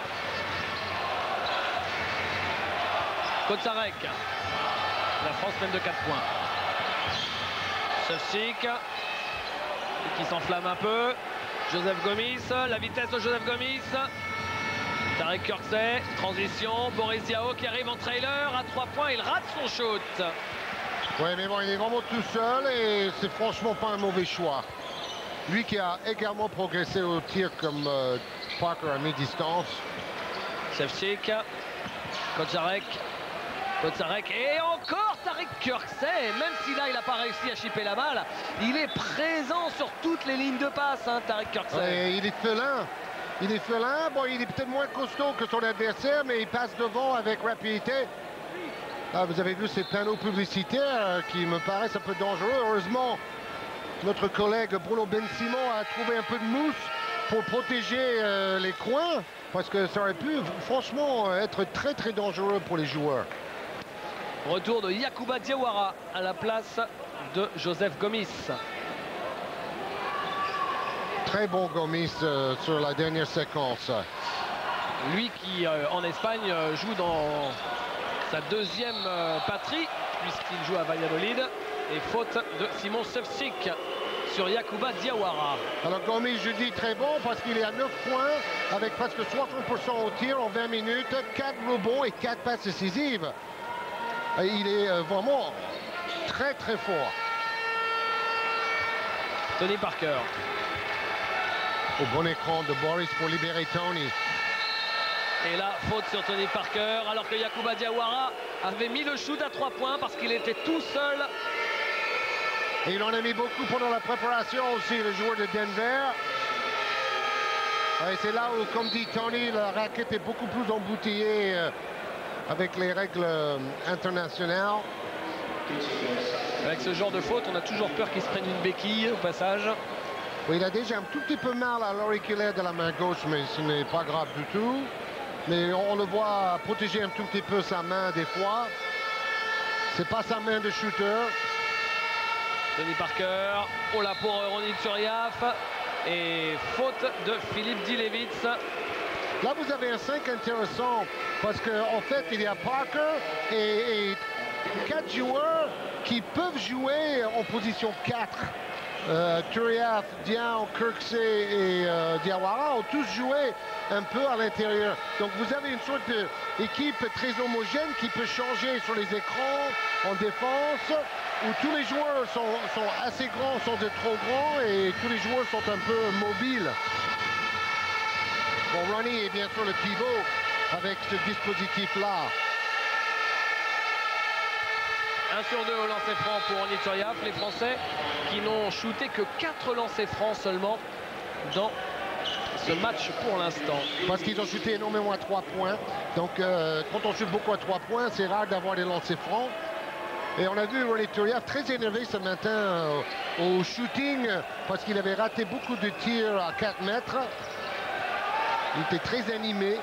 Kotsarek. La France mène de 4 points. Ševčík qui s'enflamme un peu. Joseph Gomis, la vitesse de Joseph Gomis. Tarek Kirksey, transition, Boris Diaw qui arrive en trailer à 3 points, il rate son shoot. Ouais, mais bon, il est vraiment tout seul et c'est franchement pas un mauvais choix. Lui qui a également progressé au tir comme Parker à mi-distance. Shevchik, Kotsarek et encore Tarek Kirksey. Même si là il n'a pas réussi à chipper la balle, il est présent sur toutes les lignes de passe, hein, Tarek Kirksey. Ouais, il est félin. Il est félin. Bon, il est peut-être moins costaud que son adversaire, mais il passe devant avec rapidité. Là, vous avez vu ces panneaux publicitaires qui me paraissent un peu dangereux. Heureusement, notre collègue Bruno Ben-Simon a trouvé un peu de mousse pour protéger les coins, parce que ça aurait pu franchement être très très dangereux pour les joueurs. Retour de Yacouba Diawara à la place de Joseph Gomis. Très bon Gomis sur la dernière séquence. Lui qui en Espagne joue dans sa deuxième patrie puisqu'il joue à Valladolid. Et faute de Simon Shevchik sur Yacouba Diawara. Alors Gomis, je dis très bon parce qu'il est à 9 points avec presque 60% au tir en 20 minutes, 4 rebonds et 4 passes décisives. Et il est vraiment très très fort. Tony Parker. Au bon écran de Boris pour libérer Tony. Et là, faute sur Tony Parker, alors que Yacouba Diawara avait mis le shoot à 3 points parce qu'il était tout seul. Et il en a mis beaucoup pendant la préparation aussi, le joueur de Denver. Et c'est là où, comme dit Tony, la raquette est beaucoup plus embouteillée avec les règles internationales. Avec ce genre de faute, on a toujours peur qu'il se prenne une béquille au passage. Oui, il a déjà un tout petit peu mal à l'auriculaire de la main gauche, mais ce n'est pas grave du tout. Mais on le voit protéger un tout petit peu sa main des fois. C'est pas sa main de shooter. Tony Parker, oh là pour Ronny Turiaf. Et faute de Philippe Dilevitz. Là, vous avez un 5 intéressant parce qu'en fait, il y a Parker et 4 joueurs qui peuvent jouer en position 4. Turiaf, Diaw, Kirksey et Diawara ont tous joué un peu à l'intérieur. Donc vous avez une sorte d'équipe très homogène qui peut changer sur les écrans en défense, où tous les joueurs sont assez grands, sont de trop grands et tous les joueurs sont un peu mobiles. Bon, Ronnie est bien sûr le pivot avec ce dispositif-là. 1 sur 2 au lancer franc pour Ronny Turiaf. Les Français qui n'ont shooté que 4 lancers francs seulement dans ce match pour l'instant. Parce qu'ils ont shooté énormément à 3 points. Donc quand on shoot beaucoup à 3 points, c'est rare d'avoir des lancers francs. Et on a vu Ronny Turiaf très énervé ce matin au shooting parce qu'il avait raté beaucoup de tirs à 4 mètres. Il était très animé.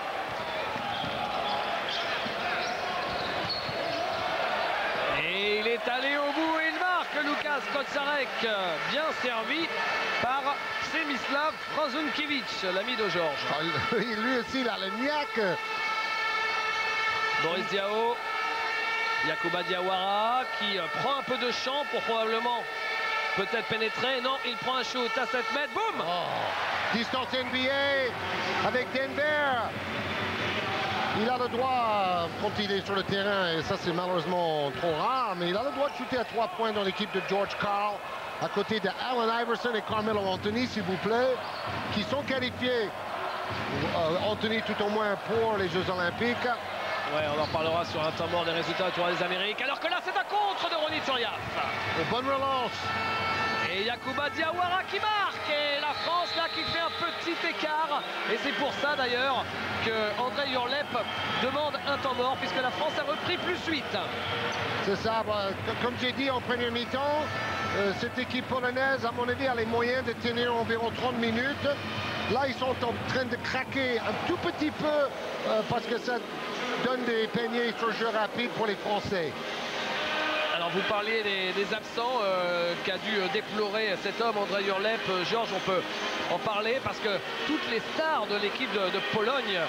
Et il est allé au bout et il marque Lukas Kotsarek, bien servi par Przemysław Frążunkiewicz, l'ami de Georges. Lui aussi, il a le niaque. Boris Diaw, Yacouba Diawara qui prend un peu de champ pour probablement peut-être pénétrer. Non, il prend un shoot à 7 mètres, boum. Distance NBA avec Denver. Il a le droit, quand il est sur le terrain, et ça c'est malheureusement trop rare, mais il a le droit de shooter à 3 points dans l'équipe de George Karl, à côté de Allen Iverson et Carmelo Anthony, s'il vous plaît, qui sont qualifiés, Anthony tout au moins pour les Jeux Olympiques. Ouais, on en parlera sur un temps mort des résultats du Tour des Amériques, alors que là c'est un contre de Ronny Turiaf. Bonne relance. Et Yacouba Diawara qui marque, et la France là qui fait un petit écart, et c'est pour ça d'ailleurs que André Hurlep demande un temps mort puisque la France a repris plus 8. C'est ça, comme j'ai dit en première mi-temps, cette équipe polonaise à mon avis a les moyens de tenir environ 30 minutes. Là ils sont en train de craquer un tout petit peu parce que ça donne des paniers sur jeu rapide pour les Français. Alors vous parliez des absents qu'a dû déplorer cet homme, André Hurlep. Georges, on peut en parler parce que toutes les stars de l'équipe de Pologne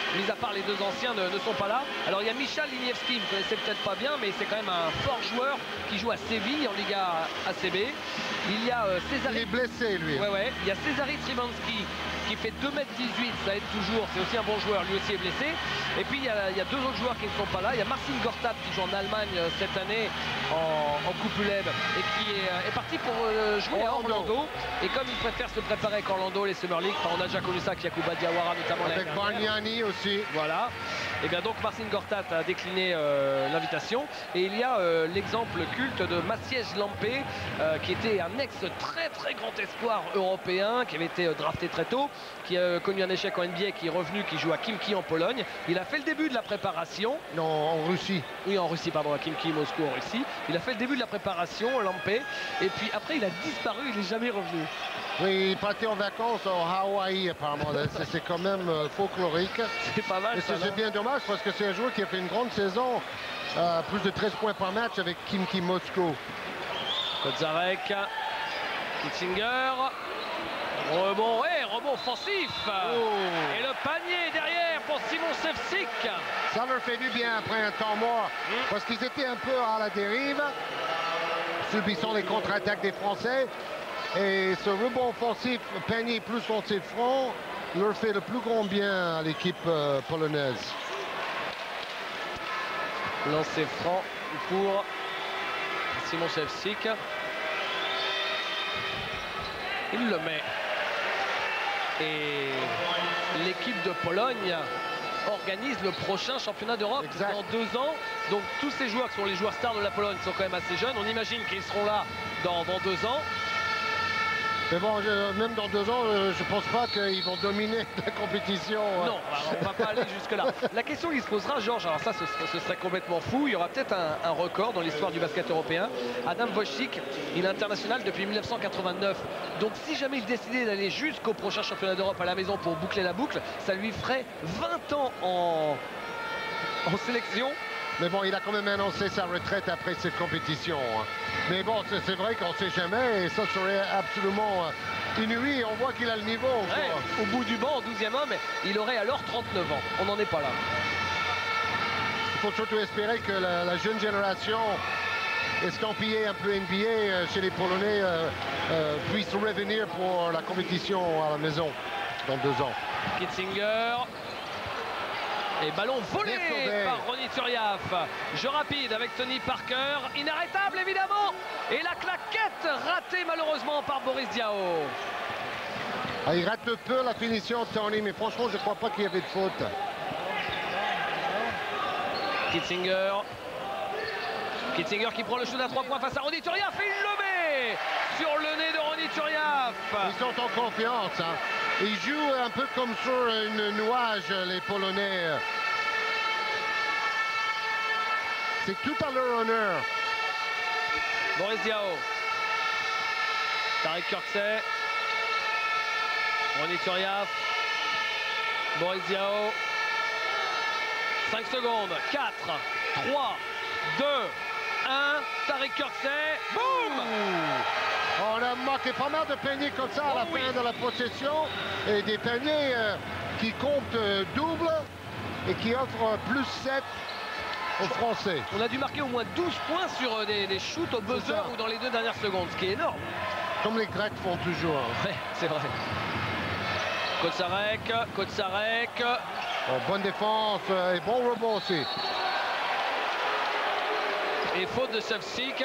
mis à part les deux anciens, ne sont pas là. Alors il y a Michal Liniewski, vous ne connaissez peut-être pas bien, mais c'est quand même un fort joueur qui joue à Séville en Liga ACB. Il y a César. Il est blessé, lui. Ouais. Il y a Cezary Tribanski qui fait 2,18 m, ça aide toujours, c'est aussi un bon joueur, lui aussi est blessé. Et puis il y a deux autres joueurs qui ne sont pas là. Il y a Marcin Gortat qui joue en Allemagne cette année en Coupe ULEB et qui est parti pour jouer à Orlando. Et comme il préfère se préparer avec Orlando, les Summer League, on a déjà connu ça avec Yacouba Diawara notamment. Avec Bargnani aussi. Voilà. Et bien donc Marcin Gortat a décliné l'invitation. Et il y a l'exemple culte de Maciej Lampé qui était un très grand espoir européen, qui avait été drafté très tôt, qui a connu un échec en NBA, qui est revenu, qui joue à Khimki en Pologne. Il a fait le début de la préparation. Non, en Russie. Oui, en Russie, pardon, à Khimki, Moscou, en Russie. Il a fait le début de la préparation, Lampé. Et puis après, il a disparu, il n'est jamais revenu. Oui, il partait en vacances au Hawaï, apparemment. C'est quand même folklorique. C'est pas mal. C'est bien dommage parce que c'est un joueur qui a fait une grande saison. Plus de 13 points par match avec Khimki Moscou. Kotsarek, Kitzinger. Rebond, rebond offensif. Et le panier derrière pour Simon Ševčík. Ça leur fait du bien après un temps mort. Parce qu'ils étaient un peu à la dérive, subissant les contre-attaques des Français. Et ce rebond offensif, panier plus lancer franc, leur fait le plus grand bien à l'équipe polonaise. Lancer franc pour Simon Ševčík. Il le met. Et l'équipe de Pologne organise le prochain championnat d'Europe dans 2 ans. Donc tous ces joueurs qui sont les joueurs stars de la Pologne sont quand même assez jeunes. On imagine qu'ils seront là dans 2 ans. Mais bon, même dans 2 ans, je pense pas qu'ils vont dominer la compétition. Non, on va pas aller jusque-là. La question qui se posera, Georges, alors ça, ce serait complètement fou. Il y aura peut-être un record dans l'histoire du basket européen. Adam Wojcik, il est international depuis 1989. Donc si jamais il décidait d'aller jusqu'au prochain championnat d'Europe à la maison pour boucler la boucle, ça lui ferait 20 ans en sélection. Mais bon, il a quand même annoncé sa retraite après cette compétition. Mais bon, c'est vrai qu'on ne sait jamais et ça serait absolument inouï. On voit qu'il a le niveau. Au bout du banc, au 12e homme, il aurait alors 39 ans. On n'en est pas là. Il faut surtout espérer que la jeune génération estampillée un peu NBA chez les Polonais puisse revenir pour la compétition à la maison dans 2 ans. Kitzinger. Et ballon volé par Ronny Turiaf. Jeu rapide avec Tony Parker. Inarrêtable évidemment. Et la claquette ratée malheureusement par Boris Diaw. Il rate un peu la finition de Tony, mais franchement je ne crois pas qu'il y avait de faute. Kitzinger. Kitzinger qui prend le shoot à 3 points face à Ronny Turiaf. Et il le met sur le nez de Ronny Turiaf. Ils sont en confiance. Ils jouent un peu comme sur une nuage, les Polonais. C'est tout à leur honneur. Boris Diaw. Tariq Kirksey. Ronny Turiaf. Boris Diaw. 5 secondes. 4, 3, 2, 1. Tariq Kirksey. Boum! On a marqué pas mal de paniers comme ça à la fin de la possession. Et des paniers qui comptent double et qui offrent plus 7 aux Français. On a dû marquer au moins 12 points sur des shoots au buzzer ou dans les 2 dernières secondes, ce qui est énorme. Comme les Grecs font toujours. Ouais, c'est vrai. Kotsarek. Bonne défense et bon rebond aussi. Et faute de Ševčík.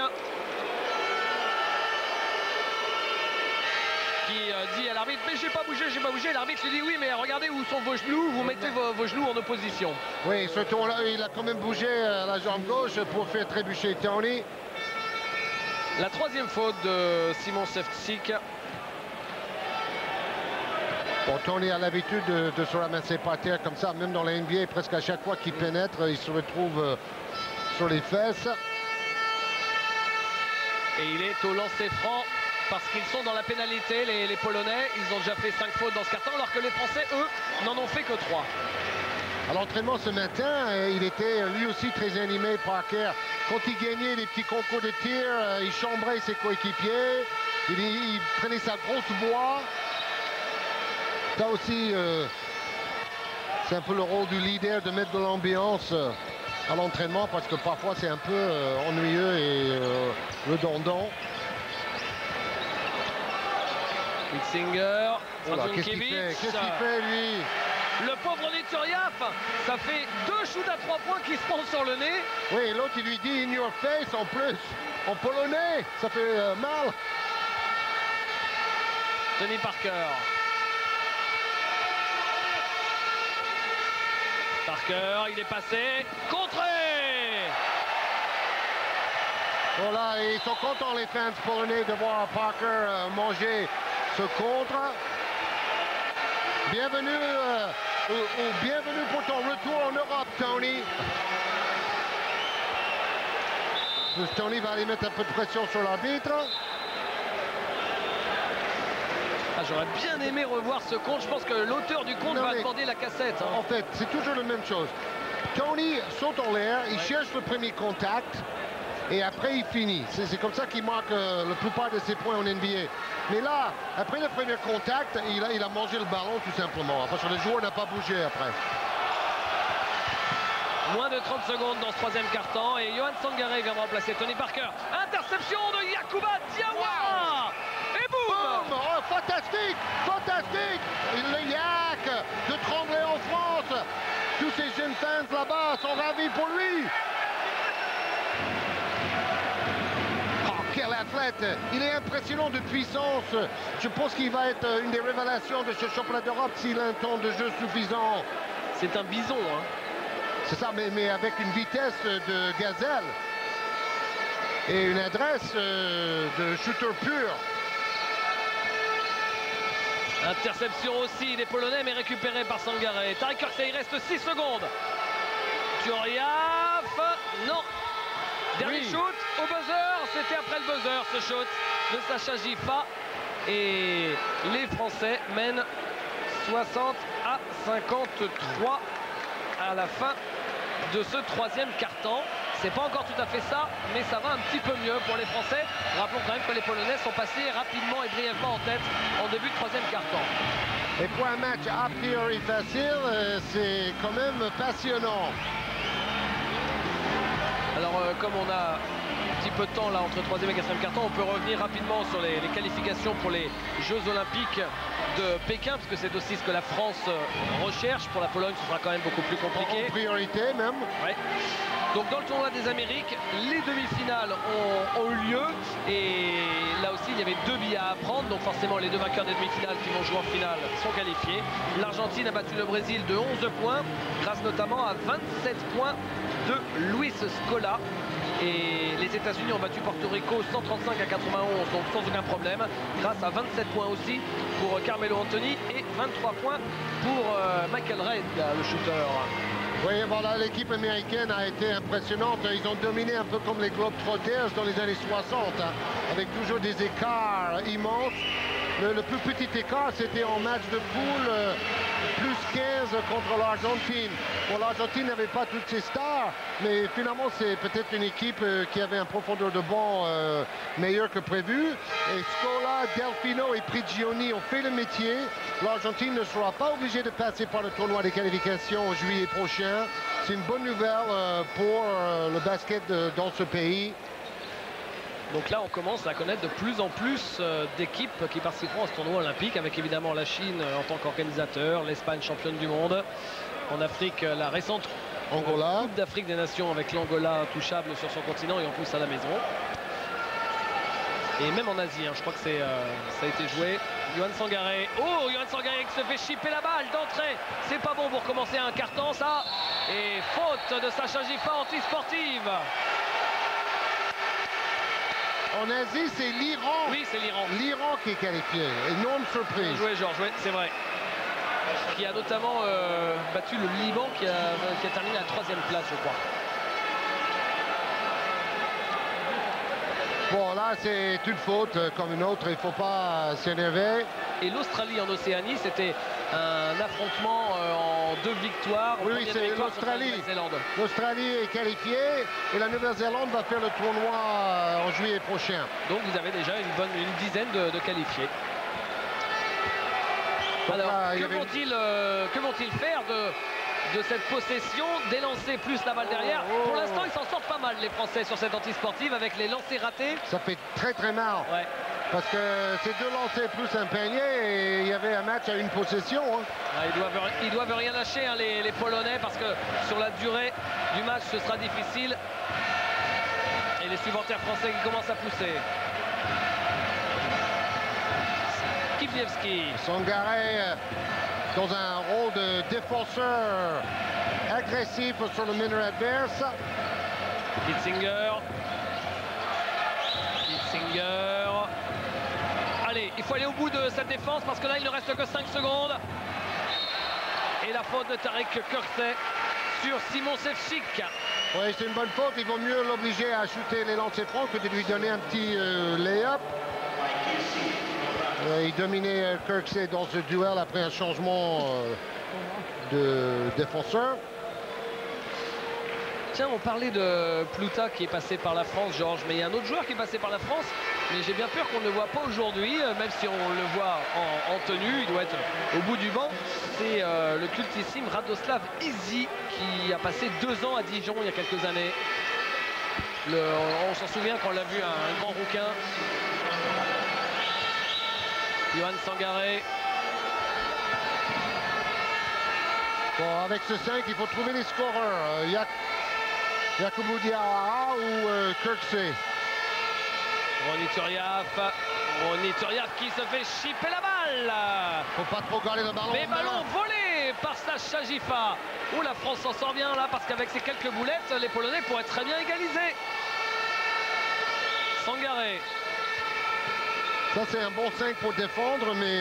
Qui dit à l'arbitre, mais j'ai pas bougé. L'arbitre lui dit oui, mais regardez où sont vos genoux, vous mettez vos genoux en opposition. Oui, surtout là, il a quand même bougé la jambe gauche pour faire trébucher Tony. La 3e faute de Simon Ševčík. Bon, Tony a l'habitude de se ramasser par terre comme ça, même dans la NBA, presque à chaque fois qu'il pénètre, il se retrouve sur les fesses. Et il est au lancer franc. Parce qu'ils sont dans la pénalité, les Polonais. Ils ont déjà fait 5 fautes dans ce carton, alors que les Français, eux, n'en ont fait que 3. À l'entraînement ce matin, il était lui aussi très animé, Parker. Quand il gagnait les petits concours de tir, il chambrait ses coéquipiers. Il prenait sa grosse voix. Ça aussi, C'est un peu le rôle du leader de mettre de l'ambiance à l'entraînement parce que parfois c'est un peu ennuyeux et redondant. Witzinger, Qu'est-ce qu'il fait lui? Le pauvre Niturieff, ça fait 2 shoots à 3 points qui se prend sur le nez. Oui, l'autre il lui dit in your face en plus, en polonais, ça fait mal. Tony Parker. Parker, il est passé, contré. Voilà, et ils sont contents les fans polonais de voir Parker manger ce contre. Bienvenue, bienvenue pour ton retour en Europe, Tony. Tony va aller mettre un peu de pression sur l'arbitre. Ah, j'aurais bien aimé revoir ce compte. Je pense que l'auteur du compte va demander la cassette. En fait, c'est toujours la même chose. Tony saute en l'air, il cherche le premier contact et après il finit. C'est comme ça qu'il marque la plupart de ses points en NBA. Mais là, après le premier contact, il a mangé le ballon tout simplement. Parce que le joueur n'a pas bougé après. Moins de 30 secondes dans ce troisième quart-temps et Johan Sangare vient de remplacer Tony Parker. Interception de Yacouba Diawara. Et boum, boum. Oh, fantastique, fantastique. Le Yak de Tremblay en France. Tous ces jeunes fans là-bas sont ravis pour lui. Oh, quel athlète. Il est impressionnant de puissance. Je pense qu'il va être une des révélations de ce championnat d'Europe s'il a un temps de jeu suffisant. C'est un bison, hein. C'est ça, mais avec une vitesse de gazelle et une adresse de shooter pur. Interception aussi des Polonais, mais récupérée par Sangare. Tariq Kirksey, il reste 6 secondes. Turiaf, non. Dernier shoot au buzzer, c'était après le buzzer ce shoot de Sacha Gifa. Et les Français mènent 60 à 53 à la fin de ce troisième quart-temps. C'est pas encore tout à fait ça, mais ça va un petit peu mieux pour les Français. Rappelons quand même que les Polonais sont passés rapidement et brièvement en tête en début de troisième quart-temps. Et pour un match a priori facile, c'est quand même passionnant. Alors comme on a un petit peu de temps là entre troisième et quatrième quart-temps, on peut revenir rapidement sur les qualifications pour les Jeux Olympiques de Pékin, parce que c'est aussi ce que la France recherche. Pour la Pologne, ce sera quand même beaucoup plus compliqué. En priorité même. Ouais. Donc dans le tournoi des Amériques, les demi-finales ont eu lieu et là aussi il y avait 2 billets à prendre, donc forcément les 2 vainqueurs des demi-finales qui vont jouer en finale sont qualifiés. L'Argentine a battu le Brésil de 11 points, grâce notamment à 27 points de Luis Scola. Et les États-Unis ont battu Porto Rico 135 à 91, donc sans aucun problème, grâce à 27 points aussi pour Carmelo Anthony et 23 points pour Michael Reid, le shooter. Oui, voilà, l'équipe américaine a été impressionnante. Ils ont dominé un peu comme les Globetrotters dans les années 60, hein, avec toujours des écarts immenses. Le plus petit écart, c'était en match de poule, plus 15 contre l'Argentine. Bon, l'Argentine n'avait pas toutes ses stars, mais finalement, c'est peut-être une équipe qui avait un profondeur de banc meilleur que prévu. Et Scola, Delfino et Prigioni ont fait le métier. L'Argentine ne sera pas obligée de passer par le tournoi des qualifications en juillet prochain. C'est une bonne nouvelle pour le basket dans ce pays. Donc là, on commence à connaître de plus en plus d'équipes qui participeront à ce tournoi olympique, avec évidemment la Chine en tant qu'organisateur, l'Espagne championne du monde. En Afrique, la récente Angola. Coupe d'Afrique des Nations avec l'Angola intouchable sur son continent et en plus à la maison. Et même en Asie, hein, je crois que ça a été joué. Johan Sangare. Oh, Johan Sangare qui se fait chipper la balle d'entrée. C'est pas bon pour commencer un carton, ça. Et faute de Sacha Gifa, anti-sportive. En Asie, c'est l'Iran. Oui, c'est l'Iran. L'Iran qui est qualifié. Énorme surprise. Bien joué, Georges, oui, c'est vrai. Qui a notamment battu le Liban, qui a terminé à la 3e place, je crois. Bon, là, c'est une faute comme une autre. Il ne faut pas s'énerver. Et l'Australie en Océanie, c'était un affrontement en 2 victoires. Oui, c'est l'Australie. L'Australie est qualifiée et la Nouvelle-Zélande va faire le tournoi en juillet prochain. Donc vous avez déjà une dizaine de qualifiés. Alors, que vont-ils faire de cette possession, des lancers plus la balle derrière. Pour l'instant, ils s'en sortent pas mal, les Français, sur cette antisportive, avec les lancers ratés. Ça fait très très mal. Ouais. Parce que c'est 2 lancers plus un panier et il y avait un match à une possession. Hein. Ah, ils doivent rien lâcher, hein, les Polonais, parce que sur la durée du match, ce sera difficile. Et les supporters français qui commencent à pousser. Skibniewski. Sangaré dans un rôle de défenseur agressif sur le meneur adverse. Kitzinger. Allez, il faut aller au bout de cette défense parce que là, il ne reste que 5 secondes. Et la faute de Tarek Kirksey sur Simon Sevchik. Oui, c'est une bonne faute. Il vaut mieux l'obliger à shooter les lancers francs que de lui donner un petit lay-up. Il dominait Kirksey dans ce duel après un changement de défenseur. Tiens, on parlait de Plouta qui est passé par la France, Georges, mais il y a un autre joueur qui est passé par la France, mais j'ai bien peur qu'on ne le voit pas aujourd'hui, même si on le voit en tenue, il doit être au bout du banc. C'est le cultissime Radoslav Izzy qui a passé 2 ans à Dijon il y a quelques années. On s'en souvient quand on l'a vu, un grand rouquin. Johan Sangaré. Bon, avec ce 5, il faut trouver les scoreurs. Yakubu Diawara ou Kirksey. Ronny Turiaf qui se fait chipper la balle. Faut pas trop garder le ballon. Mais ballon volé par Sacha Gifa. Oh, la France s'en sort bien là parce qu'avec ces quelques boulettes, les Polonais pourraient très bien égaliser. Sangaré. Ça c'est un bon 5 pour défendre, mais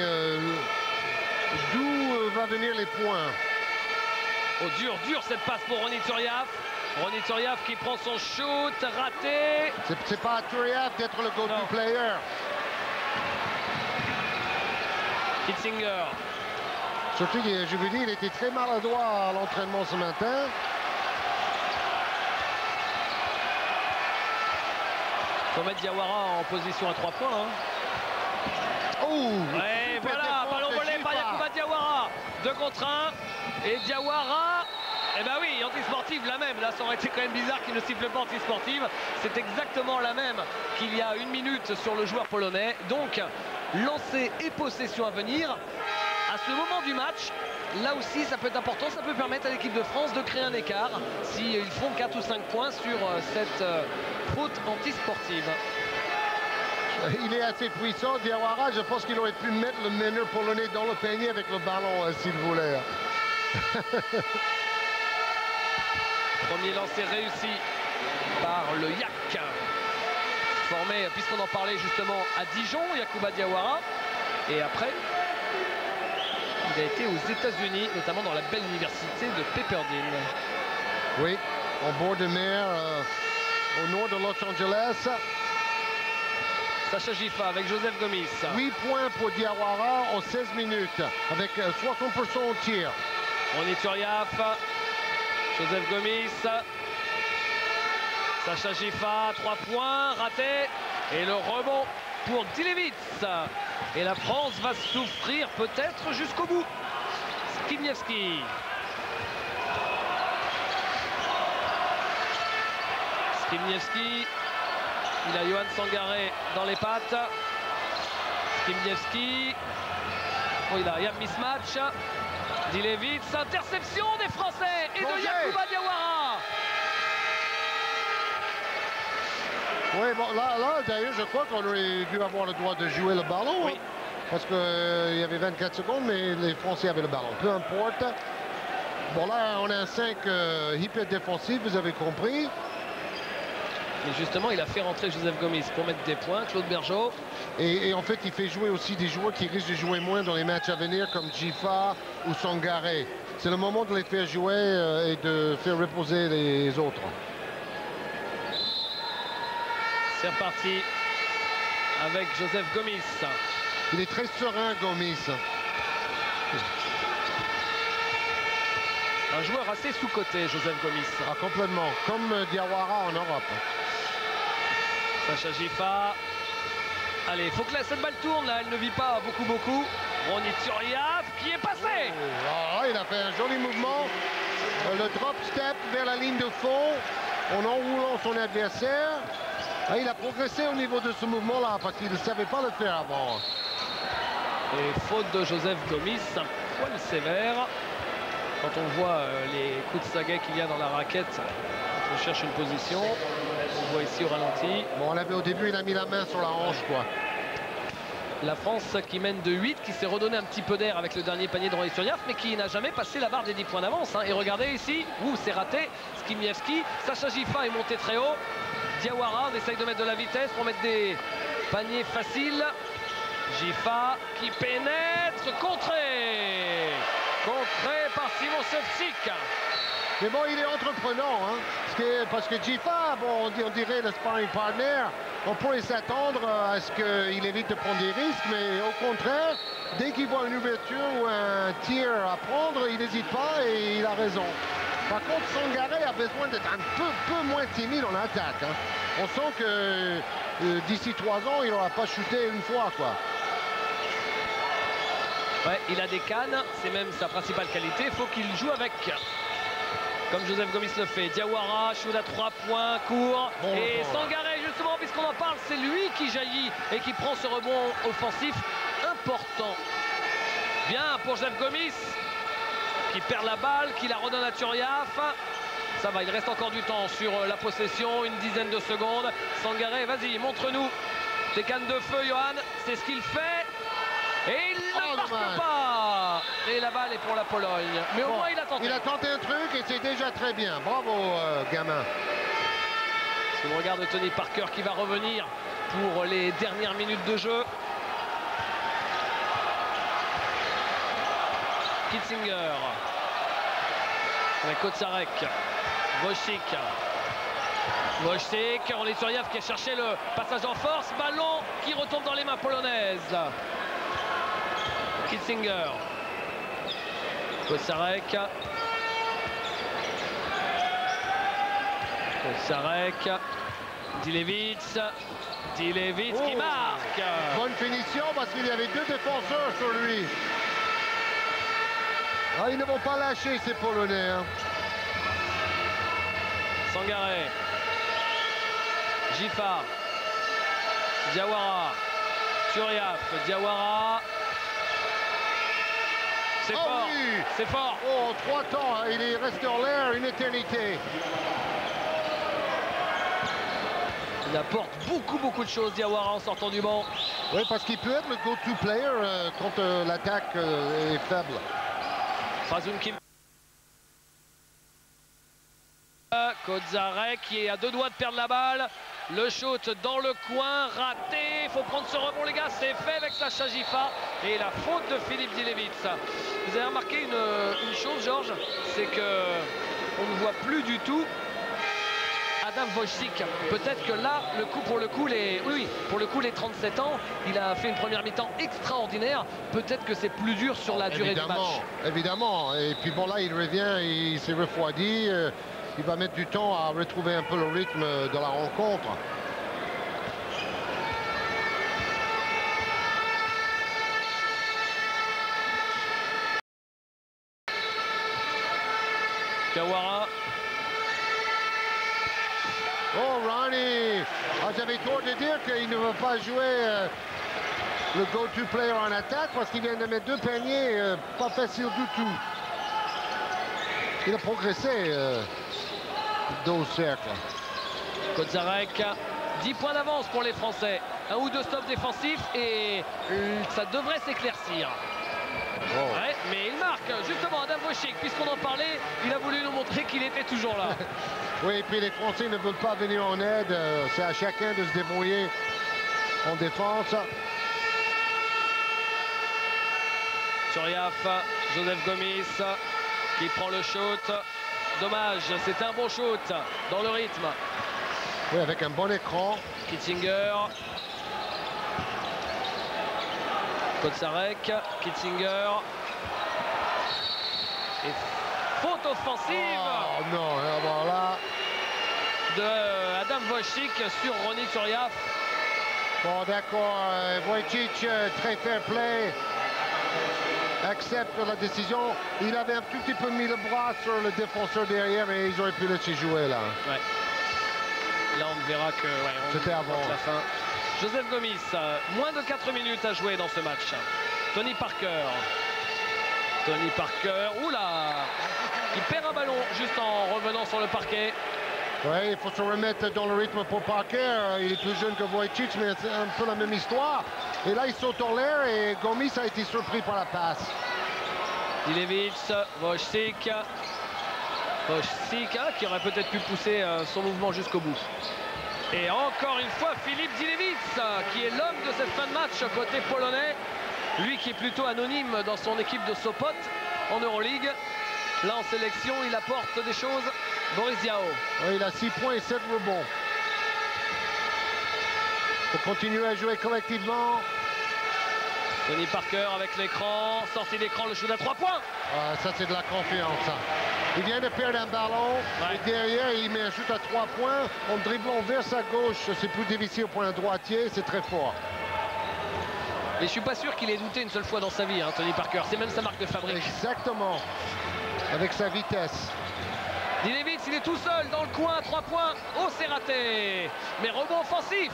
d'où va venir les points? Oh, dur cette passe pour Ronny Turiaf. Ronny Turiaf qui prend son shoot, raté. C'est pas à Turiaf d'être le go-to player. Kitzinger. Surtout, je vous dis, il était très maladroit à l'entraînement ce matin. Il faut mettre Diawara en position à 3 points. Hein. Oh, ouais, voilà, ballon volé par Yacouba Diawara. 2 contre 1. Et Diawara, eh ben oui, anti-sportive la même. Là, ça aurait été quand même bizarre qu'il ne siffle pas anti-sportive. C'est exactement la même qu'il y a 1 minute sur le joueur polonais. Donc, lancer et possession à venir. À ce moment du match, là aussi, ça peut être important. Ça peut permettre à l'équipe de France de créer un écart s'ils font 4 ou 5 points sur cette faute anti-sportive. Il est assez puissant, Diawara. Je pense qu'il aurait pu mettre le meneur polonais dans le panier avec le ballon, s'il voulait. Premier lancer réussi par le Yak. Formé, puisqu'on en parlait justement à Dijon, Yacouba Diawara. Et après, il a été aux États-Unis, notamment dans la belle université de Pepperdine. Oui, en bord de mer, au nord de Los Angeles. Sacha Gifa avec Joseph Gomis. 8 points pour Diawara en 16 minutes, avec 60% au tir. Ronny Turiaf, Joseph Gomis. Sacha Gifa, 3 points, raté. Et le rebond pour Dilevitz. Et la France va souffrir peut-être jusqu'au bout. Skibniewski. Skibniewski. Il a Johan Sangaré dans les pattes. Skibniewski. Oh, il y a mismatch. Dilevitz, interception des Français et de Yacouba Diawara. Oui, bon, là d'ailleurs, je crois qu'on aurait dû avoir le droit de jouer le ballon. Oui. Parce qu'il y avait 24 secondes, mais les Français avaient le ballon. Peu importe. Bon, là, on a un 5 hyper défensif, vous avez compris. Mais justement, il a fait rentrer Joseph Gomis pour mettre des points, Claude Bergeau. Et en fait, il fait jouer aussi des joueurs qui risquent de jouer moins dans les matchs à venir, comme Gifa ou Sangaré. C'est le moment de les faire jouer et de faire reposer les autres. C'est reparti avec Joseph Gomis. Il est très serein, Gomis. Un joueur assez sous-coté, Joseph Gomis. Ah, complètement, comme Diawara en Europe. Sacha Gifa. Allez, il faut que cette balle tourne, là, elle ne vit pas beaucoup. Ronny Turiaf qui est passé. Oh, il a fait un joli mouvement. le drop step vers la ligne de fond en enroulant son adversaire. Ah, il a progressé au niveau de ce mouvement-là parce qu'il ne savait pas le faire avant. Et faute de Joseph Gomis, un poil sévère. Quand on voit les coups de sagaie qu'il y a dans la raquette, on cherche une position. On voit ici au ralenti. Bon, on l'avait au début, il a mis la main sur la hanche, quoi. La France qui mène de 8, qui s'est redonné un petit peu d'air avec le dernier panier de Ronny Turiaf, mais qui n'a jamais passé la barre des 10 points d'avance. Hein. Et regardez ici, c'est raté. Skimiewski, Sacha Gifa est monté très haut. Diawara, on essaye de mettre de la vitesse pour mettre des paniers faciles. Gifa qui pénètre, contré par Simon Sevcik. Mais bon, il est entreprenant, hein, parce que Gifa, bon, on dirait le sparring partner, on pourrait s'attendre à ce qu'il évite de prendre des risques, mais au contraire, dès qu'il voit une ouverture ou un tir à prendre, il n'hésite pas et il a raison. Par contre, Sangaré a besoin d'être un peu moins timide en attaque. Hein. On sent que d'ici 3 ans, il n'aura pas shooté une fois, quoi. Ouais, il a des cannes, c'est même sa principale qualité, il faut qu'il joue avec. Comme Joseph Gomis le fait. Diawara, shoot à 3 points, court. Et Sangaré, justement, puisqu'on en parle, c'est lui qui jaillit et qui prend ce rebond offensif important. Bien pour Joseph Gomis, qui perd la balle, qui la redonne à Turiaf. Ça va, il reste encore du temps sur la possession, une dizaine de secondes. Sangaré, vas-y, montre-nous tes cannes de feu, Johan. C'est ce qu'il fait. Et il ne marque pas. Et la balle est pour la Pologne. Mais au moins, il a tenté. Il a tenté un truc et c'est déjà très bien. Bravo, gamin. Si on regarde Tony Parker qui va revenir pour les dernières minutes de jeu. Kitzinger. Avec Kotsarek. Wojcik. On est sur Yav qui a cherché le passage en force. Ballon qui retombe dans les mains polonaises. Kitzinger. Kotsarek. Dilevitz qui marque. Bonne finition parce qu'il y avait 2 défenseurs sur lui. Ah, ils ne vont pas lâcher ces Polonais. Hein. Sangaré. Gifa. Diawara. Turiaf. Diawara. C'est fort. Oui. C'est fort. Oh, 3 temps. Hein. Il est resté en l'air une éternité. Il apporte beaucoup de choses, Diawara, en sortant du banc. Oui, parce qu'il peut être le go-to player quand l'attaque est faible. Razun Kim. Kotsarek qui est à 2 doigts de perdre la balle. Le shoot dans le coin, raté. Il faut prendre ce rebond, les gars. C'est fait avec Sacha Gifa. Et la faute de Philippe Dilevitz. Vous avez remarqué une chose, Georges, c'est que on ne voit plus du tout Adam Wojcik. Peut-être que là, pour le coup, les 37 ans, il a fait une première mi-temps extraordinaire. Peut-être que c'est plus dur sur la durée du match. Évidemment. Et puis bon, là, il revient, il s'est refroidi. Il va mettre du temps à retrouver un peu le rythme de la rencontre. Diawara. Oh, Ronnie! Ah, j'avais tort de dire qu'il ne va pas jouer le go-to player en attaque parce qu'il vient de mettre 2 paniers pas faciles du tout. Il a progressé au cercle. Kotsarek, 10 points d'avance pour les Français. 1 ou 2 stops défensifs et ça devrait s'éclaircir. Oh. Ouais, mais il marque justement Adam Wojcik, puisqu'on en parlait, il a voulu nous montrer qu'il était toujours là. Oui, et puis les Français ne veulent pas venir en aide, c'est à chacun de se débrouiller en défense. Turiaf, Joseph Gomis qui prend le shoot. Dommage, c'était un bon shoot dans le rythme. Oui, avec un bon écran. Kitzinger. Kotsarek, Kitzinger. Et faute offensive. Oh non, voilà. De Adam Wojcik sur Ronny Turiaf. Bon, d'accord, Wojcik, très fair play. accepte la décision. Il avait un tout petit peu mis le bras sur le défenseur derrière et ils auraient pu laisser jouer là. Ouais. Là, on verra que c'était avant la fin. Joseph Gomis, moins de 4 minutes à jouer dans ce match. Tony Parker. Tony Parker, oula, il perd un ballon juste en revenant sur le parquet. Oui, il faut se remettre dans le rythme pour Parker. Il est plus jeune que Wojcic, mais c'est un peu la même histoire. Et là, il saute en l'air et Gomis a été surpris par la passe. Dilevic, Wojcic, qui aurait peut-être pu pousser son mouvement jusqu'au bout. Et encore une fois, Philippe Dilevic, qui est l'homme de cette fin de match côté polonais. Lui qui est plutôt anonyme dans son équipe de Sopot en Euroleague. Là, en sélection, il apporte des choses. Boris Diaw. Oui, il a 6 points et 7 rebonds. Il faut continuer à jouer collectivement. Tony Parker avec l'écran. Sortie d'écran, le shoot à 3 points. Ça, c'est de la confiance. Ça. Il vient de perdre un ballon. Ouais. Et derrière, il met un shoot à 3 points. En dribblant vers sa gauche, c'est plus difficile pour un droitier. C'est très fort. Et je suis pas sûr qu'il ait douté une seule fois dans sa vie, hein, Tony Parker. C'est même sa marque de fabrique. Exactement. Avec sa vitesse. Dilevic, il est tout seul dans le coin, 3 points. Oh, c'est raté. Mais rebond offensif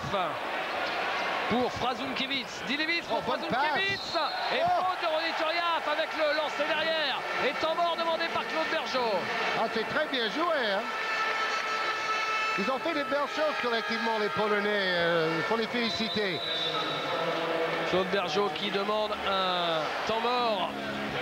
pour Frazunkiewicz. Dilevic pour Frazunkiewicz. Et faute de Ronny Turiaf avec le lancer derrière. Et temps mort demandé par Claude Bergeau. Ah, c'est très bien joué. Hein. Ils ont fait des belles choses collectivement, les Polonais. Il faut les féliciter. Claude Bergeau qui demande un temps mort.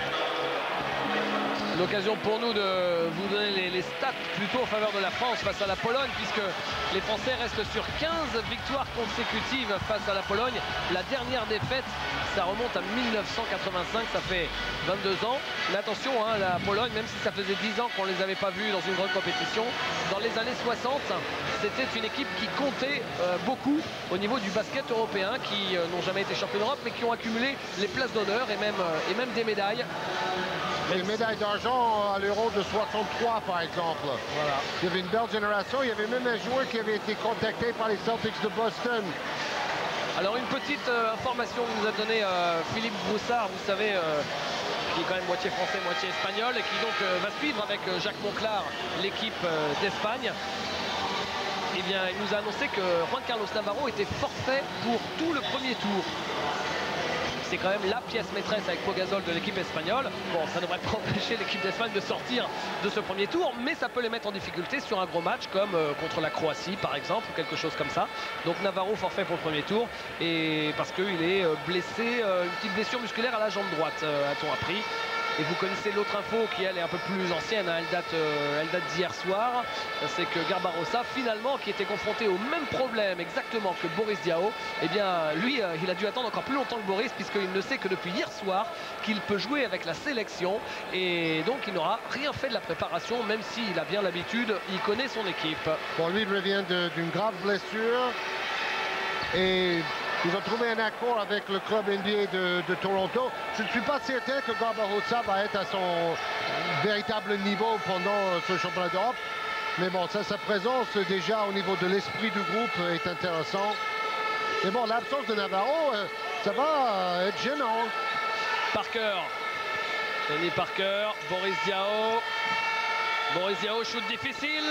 L'occasion pour nous de vous donner les stats plutôt en faveur de la France face à la Pologne, puisque les Français restent sur 15 victoires consécutives face à la Pologne. La dernière défaite, ça remonte à 1985, ça fait 22 ans. Mais attention, hein, la Pologne, même si ça faisait 10 ans qu'on ne les avait pas vus dans une grande compétition, dans les années 60, c'était une équipe qui comptait beaucoup au niveau du basket européen, qui n'ont jamais été champions d'Europe, mais qui ont accumulé les places d'honneur et même des médailles. Des médailles d'argent à l'Euro de 63 par exemple. Voilà. Il y avait une belle génération. Il y avait même un joueur qui avait été contacté par les Celtics de Boston. Alors une petite information que nous a donné Philippe Broussard, vous savez, qui est quand même moitié français, moitié espagnol, et qui donc va suivre avec Jacques Monclar l'équipe d'Espagne. Eh bien, il nous a annoncé que Juan Carlos Navarro était forfait pour tout le premier tour. C'est quand même la pièce maîtresse avec Pogazol de l'équipe espagnole. Bon, ça ne devrait pas empêcher l'équipe d'Espagne de sortir de ce premier tour, mais ça peut les mettre en difficulté sur un gros match comme contre la Croatie par exemple, ou quelque chose comme ça. Donc Navarro forfait pour le premier tour, et parce qu'il est blessé, une petite blessure musculaire à la jambe droite, a-t-on appris. Et vous connaissez l'autre info qui, elle, est un peu plus ancienne, hein, elle date d'hier soir. C'est que Garbarossa, finalement, qui était confronté au même problème exactement que Boris Diaw, eh bien, lui, il a dû attendre encore plus longtemps que Boris, puisqu'il ne sait que depuis hier soir qu'il peut jouer avec la sélection. Et donc, il n'aura rien fait de la préparation, même s'il a bien l'habitude, il connaît son équipe. Bon, lui, il revient d'une grave blessure. Et ils ont trouvé un accord avec le club NBA de Toronto. Je ne suis pas certain que Garbarossa va être à son véritable niveau pendant ce championnat d'Europe. Mais bon, sa présence déjà au niveau de l'esprit du groupe est intéressant. Mais bon, l'absence de Navarro, ça va être gênant. Parker. Tony Parker, Boris Diaw. Boris Diaw, shoot difficile.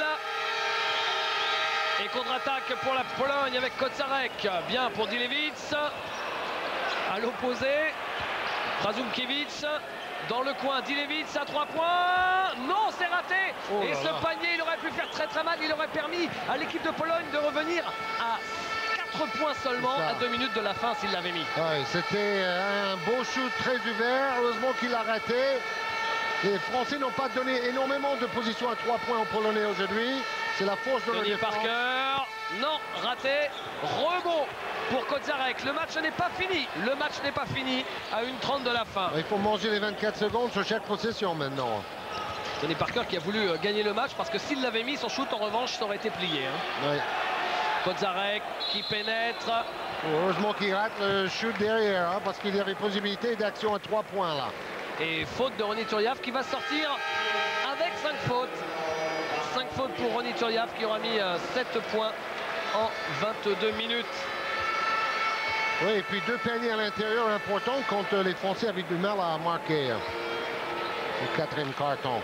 Et contre-attaque pour la Pologne avec Kotsarek. Bien pour Dilevic. À l'opposé, Frazunkiewicz dans le coin. Dilevic à 3 points. Non, c'est raté. Oh et ce panier, il aurait pu faire très très mal. Il aurait permis à l'équipe de Pologne de revenir à 4 points seulement à 2 minutes de la fin s'il l'avait mis. Ouais, c'était un beau shoot très ouvert. Heureusement qu'il a raté. Les Français n'ont pas donné énormément de positions à 3 points aux Polonais aujourd'hui. C'est la force de Tony Parker, non, raté, rebond pour Kotsarek. Le match n'est pas fini, le match n'est pas fini à 1:30 de la fin. Il faut manger les 24 secondes sur chaque possession maintenant. Tony Parker qui a voulu gagner le match parce que s'il l'avait mis, son shoot en revanche, ça aurait été plié. Hein. Oui. Kotsarek qui pénètre. Heureusement qu'il rate le shoot derrière, hein, parce qu'il y avait possibilité d'action à 3 points là. Et faute de Ronny Turiaf qui va sortir avec 5 fautes. 5 fautes pour Ronny Turiaf qui aura mis 7 points en 22 minutes. Oui, et puis 2 paniers à l'intérieur importants quand les Français avaient du mal à marquer. Le 4e carton.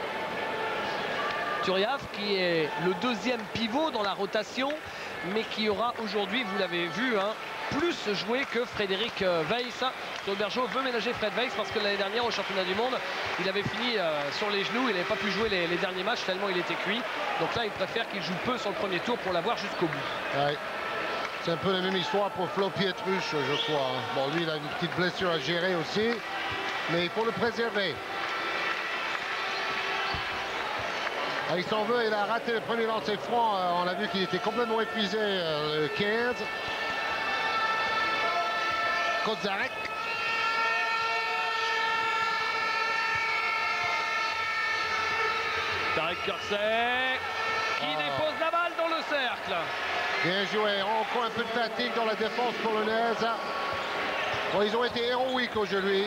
Turiaf qui est le 2e pivot dans la rotation, mais qui aura aujourd'hui, vous l'avez vu, hein, plus joué que Frédéric Weiss. Aubergeau veut ménager Fred Weiss parce que l'année dernière au championnat du monde, il avait fini sur les genoux, il n'avait pas pu jouer les derniers matchs tellement il était cuit. Donc là, il préfère qu'il joue peu sur le premier tour pour l'avoir jusqu'au bout. Ouais. C'est un peu la même histoire pour Flo Pietruche, je crois. Bon, lui, il a une petite blessure à gérer aussi, mais il faut le préserver. Ah, il s'en veut, il a raté le premier lancer franc. On a vu qu'il était complètement épuisé, le 15. Kozarek. Tarek Kersey qui dépose la balle dans le cercle. Bien joué. Encore un peu de fatigue dans la défense polonaise. Bon, ils ont été héroïques aujourd'hui.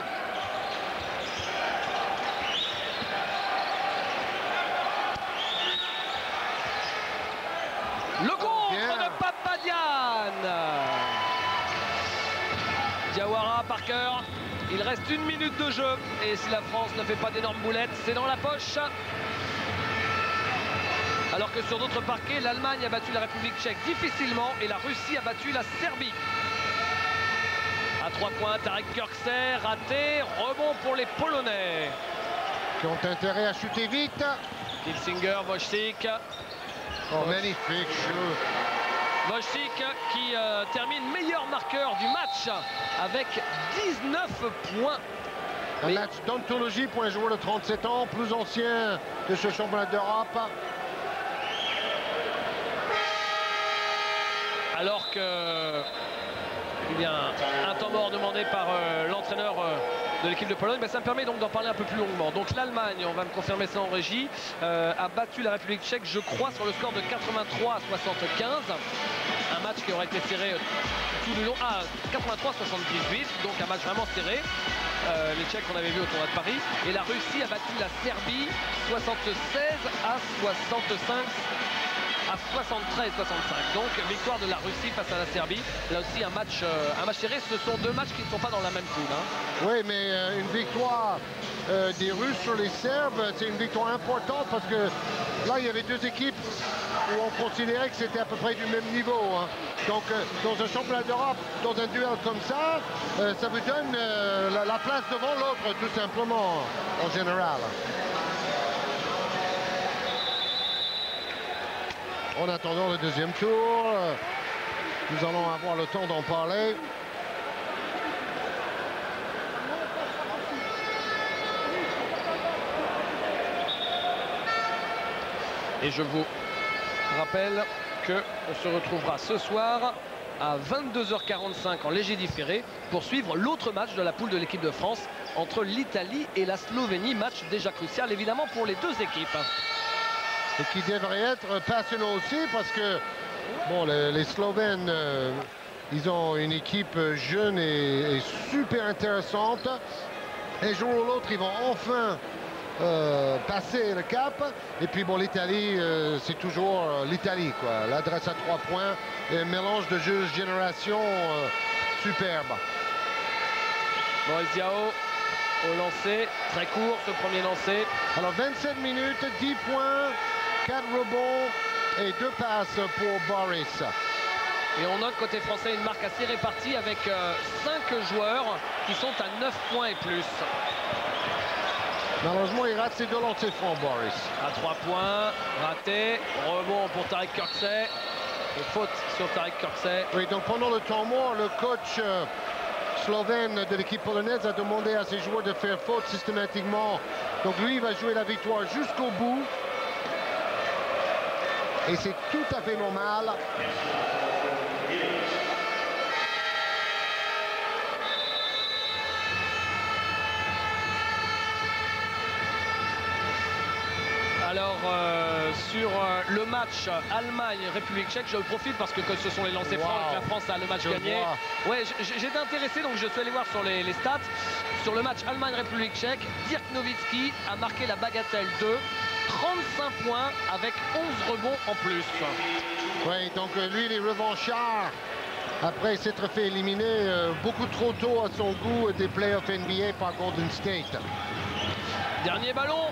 Le contre de Papadian. Diawara, Parker. Il reste 1 minute de jeu. Et si la France ne fait pas d'énormes boulettes, c'est dans la poche. Alors que sur d'autres parquets, l'Allemagne a battu la République tchèque difficilement et la Russie a battu la Serbie. À 3 points, Tarek Kersey, raté. Rebond pour les Polonais. Qui ont intérêt à chuter vite. Kilsinger, Wojcik. Oh, magnifique. Wojcik qui termine meilleur marqueur du match avec 19 points. Un match d'anthologie pour un joueur de 37 ans, plus ancien de ce championnat d'Europe. Alors que il y a un temps mort demandé par l'entraîneur de l'équipe de Pologne, ça me permet donc d'en parler un peu plus longuement. Donc l'Allemagne, on va me confirmer ça en régie, a battu la République tchèque, je crois, sur le score de 83 à 75. Un match qui aurait été serré tout le long, 83-78, donc un match vraiment serré. Les Tchèques qu'on avait vu au tournoi de Paris. Et la Russie a battu la Serbie 76 à 65. À 73-65. Donc victoire de la Russie face à la Serbie. Là aussi un match serré. Ce sont 2 matchs qui ne sont pas dans la même poule. Hein. Oui, mais une victoire des Russes sur les Serbes, c'est une victoire importante parce que là il y avait 2 équipes où on considérait que c'était à peu près du même niveau. Hein. Donc dans un championnat d'Europe, dans un duel comme ça, ça vous donne la place devant l'autre tout simplement en général. En attendant le 2e tour, nous allons avoir le temps d'en parler. Et je vous rappelle qu'on se retrouvera ce soir à 22h45 en léger différé pour suivre l'autre match de la poule de l'équipe de France entre l'Italie et la Slovénie. Match déjà crucial évidemment pour les 2 équipes. Et qui devrait être passionnant aussi parce que bon, les Slovènes, ils ont une équipe jeune et super intéressante. Un jour ou l'autre, ils vont enfin passer le cap. Et puis bon, l'Italie, c'est toujours l'Italie, quoi. L'adresse à 3 points et un mélange de jeux de génération superbe. Boris Diaw au lancer, très court ce premier lancer. Alors 27 minutes, 10 points. 4 rebonds et 2 passes pour Boris. Et on note côté français une marque assez répartie avec 5 joueurs qui sont à 9 points et plus. Malheureusement, il rate ses 2 lancers francs, Boris. À 3 points, raté, rebond pour Tarek Kersey. Et faute sur Tarek Kersey. Oui, donc pendant le temps mort, le coach slovène de l'équipe polonaise a demandé à ses joueurs de faire faute systématiquement. Donc lui, il va jouer la victoire jusqu'au bout. Et c'est tout à fait normal. Alors sur le match Allemagne-République tchèque, je profite parce que ce sont les lancers francs et que la France a le match gagné. Ouais, j'étais intéressé, donc je suis allé voir sur les stats. Sur le match Allemagne-République tchèque, Dirk Nowitzki a marqué la bagatelle 2. 35 points avec 11 rebonds en plus. Oui, donc lui, il est revanchard après s'être fait éliminer beaucoup trop tôt à son goût des playoffs NBA par Golden State. Dernier ballon.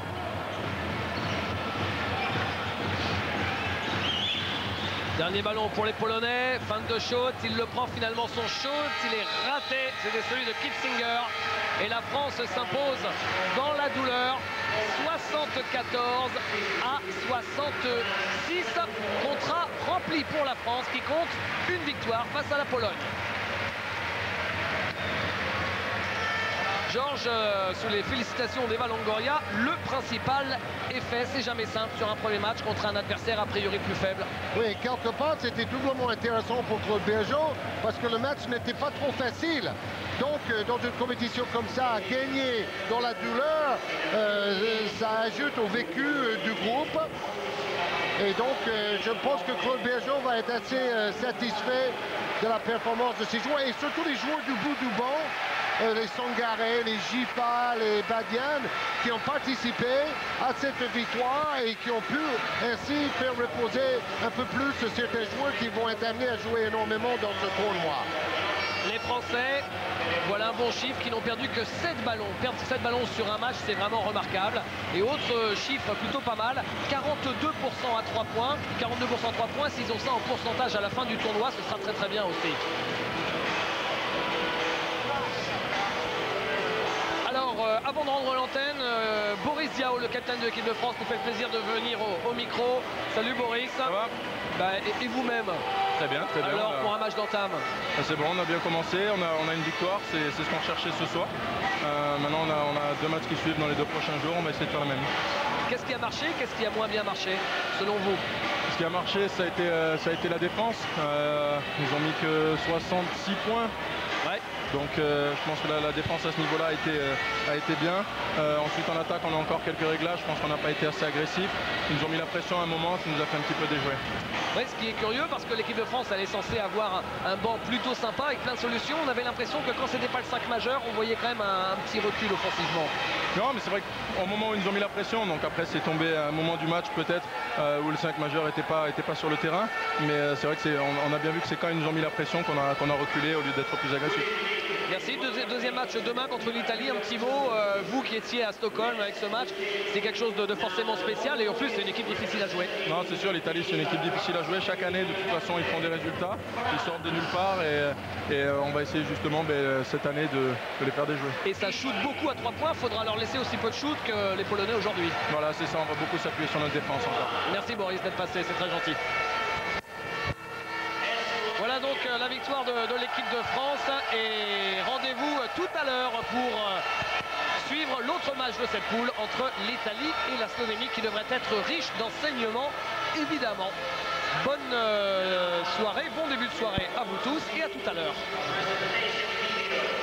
Dernier ballon pour les Polonais, fin de shoot, il le prend finalement son shoot, il est raté, c'était celui de Kitzinger. Et la France s'impose dans la douleur, 74 à 66. Contrat rempli pour la France qui compte une victoire face à la Pologne. Georges, sous les félicitations d'Eva Longoria, le principal est fait. C'est jamais simple sur un premier match contre un adversaire a priori plus faible. Oui, quelque part, c'était doublement intéressant pour Claude Bergeau parce que le match n'était pas trop facile. Donc, dans une compétition comme ça, gagner dans la douleur, ça ajoute au vécu du groupe. Et donc, je pense que Claude Bergeau va être assez satisfait de la performance de ses joueurs et surtout les joueurs du bout du banc. Les Sangaré, les Gipa, les Badian qui ont participé à cette victoire et qui ont pu ainsi faire reposer un peu plus certains joueurs qui vont être amenés à jouer énormément dans ce tournoi. Les Français, voilà un bon chiffre, qui n'ont perdu que 7 ballons. Perdre 7 ballons sur un match, c'est vraiment remarquable. Et autre chiffre plutôt pas mal, 42% à 3 points. 42% à 3 points, s'ils ont ça en pourcentage à la fin du tournoi, ce sera très très bien aussi. Alors, avant de rendre l'antenne, Boris Diaw, le capitaine de l'équipe de France, nous fait le plaisir de venir au micro. Salut Boris. Ça va? Et vous-même? Très bien, très bien. Alors, pour un match d'entame? C'est bon, on a bien commencé, on a une victoire, c'est ce qu'on cherchait ce soir. Maintenant, on a 2 matchs qui suivent dans les 2 prochains jours, on va essayer de faire la même. Qu'est-ce qui a marché? Qu'est-ce qui a moins bien marché, selon vous? Ce qui a marché, ça a été la défense. Ils ont mis que 66 points. Ouais. Donc je pense que la défense à ce niveau-là a été bien. Ensuite en attaque on a encore quelques réglages, je pense qu'on n'a pas été assez agressif. Ils nous ont mis la pression à un moment, ça nous a fait un petit peu déjouer. Ouais, ce qui est curieux parce que l'équipe de France elle est censée avoir un banc plutôt sympa avec plein de solutions. On avait l'impression que quand c'était pas le 5 majeur, on voyait quand même un petit recul offensivement. Non mais c'est vrai qu'au moment où ils nous ont mis la pression, donc après c'est tombé à un moment du match peut-être où le 5 majeur était pas sur le terrain. Mais c'est vrai que on a bien vu que c'est quand ils nous ont mis la pression qu'on a reculé au lieu d'être plus agressif. Merci. Deuxième match demain contre l'Italie. Un petit mot, vous qui étiez à Stockholm avec ce match, c'est quelque chose de forcément spécial et en plus c'est une équipe difficile à jouer. Non c'est sûr, l'Italie c'est une équipe difficile à jouer. Chaque année de toute façon ils font des résultats, ils sortent de nulle part et on va essayer justement cette année de les faire déjouer. Et ça shoot beaucoup à 3 points, il faudra leur laisser aussi peu de shoot que les Polonais aujourd'hui. Voilà c'est ça, on va beaucoup s'appuyer sur notre défense encore. Merci Boris d'être passé, c'est très gentil. Voilà donc la victoire de l'équipe de France et rendez-vous tout à l'heure pour suivre l'autre match de cette poule entre l'Italie et la Slovénie qui devrait être riche d'enseignements évidemment. Bonne soirée, bon début de soirée à vous tous et à tout à l'heure.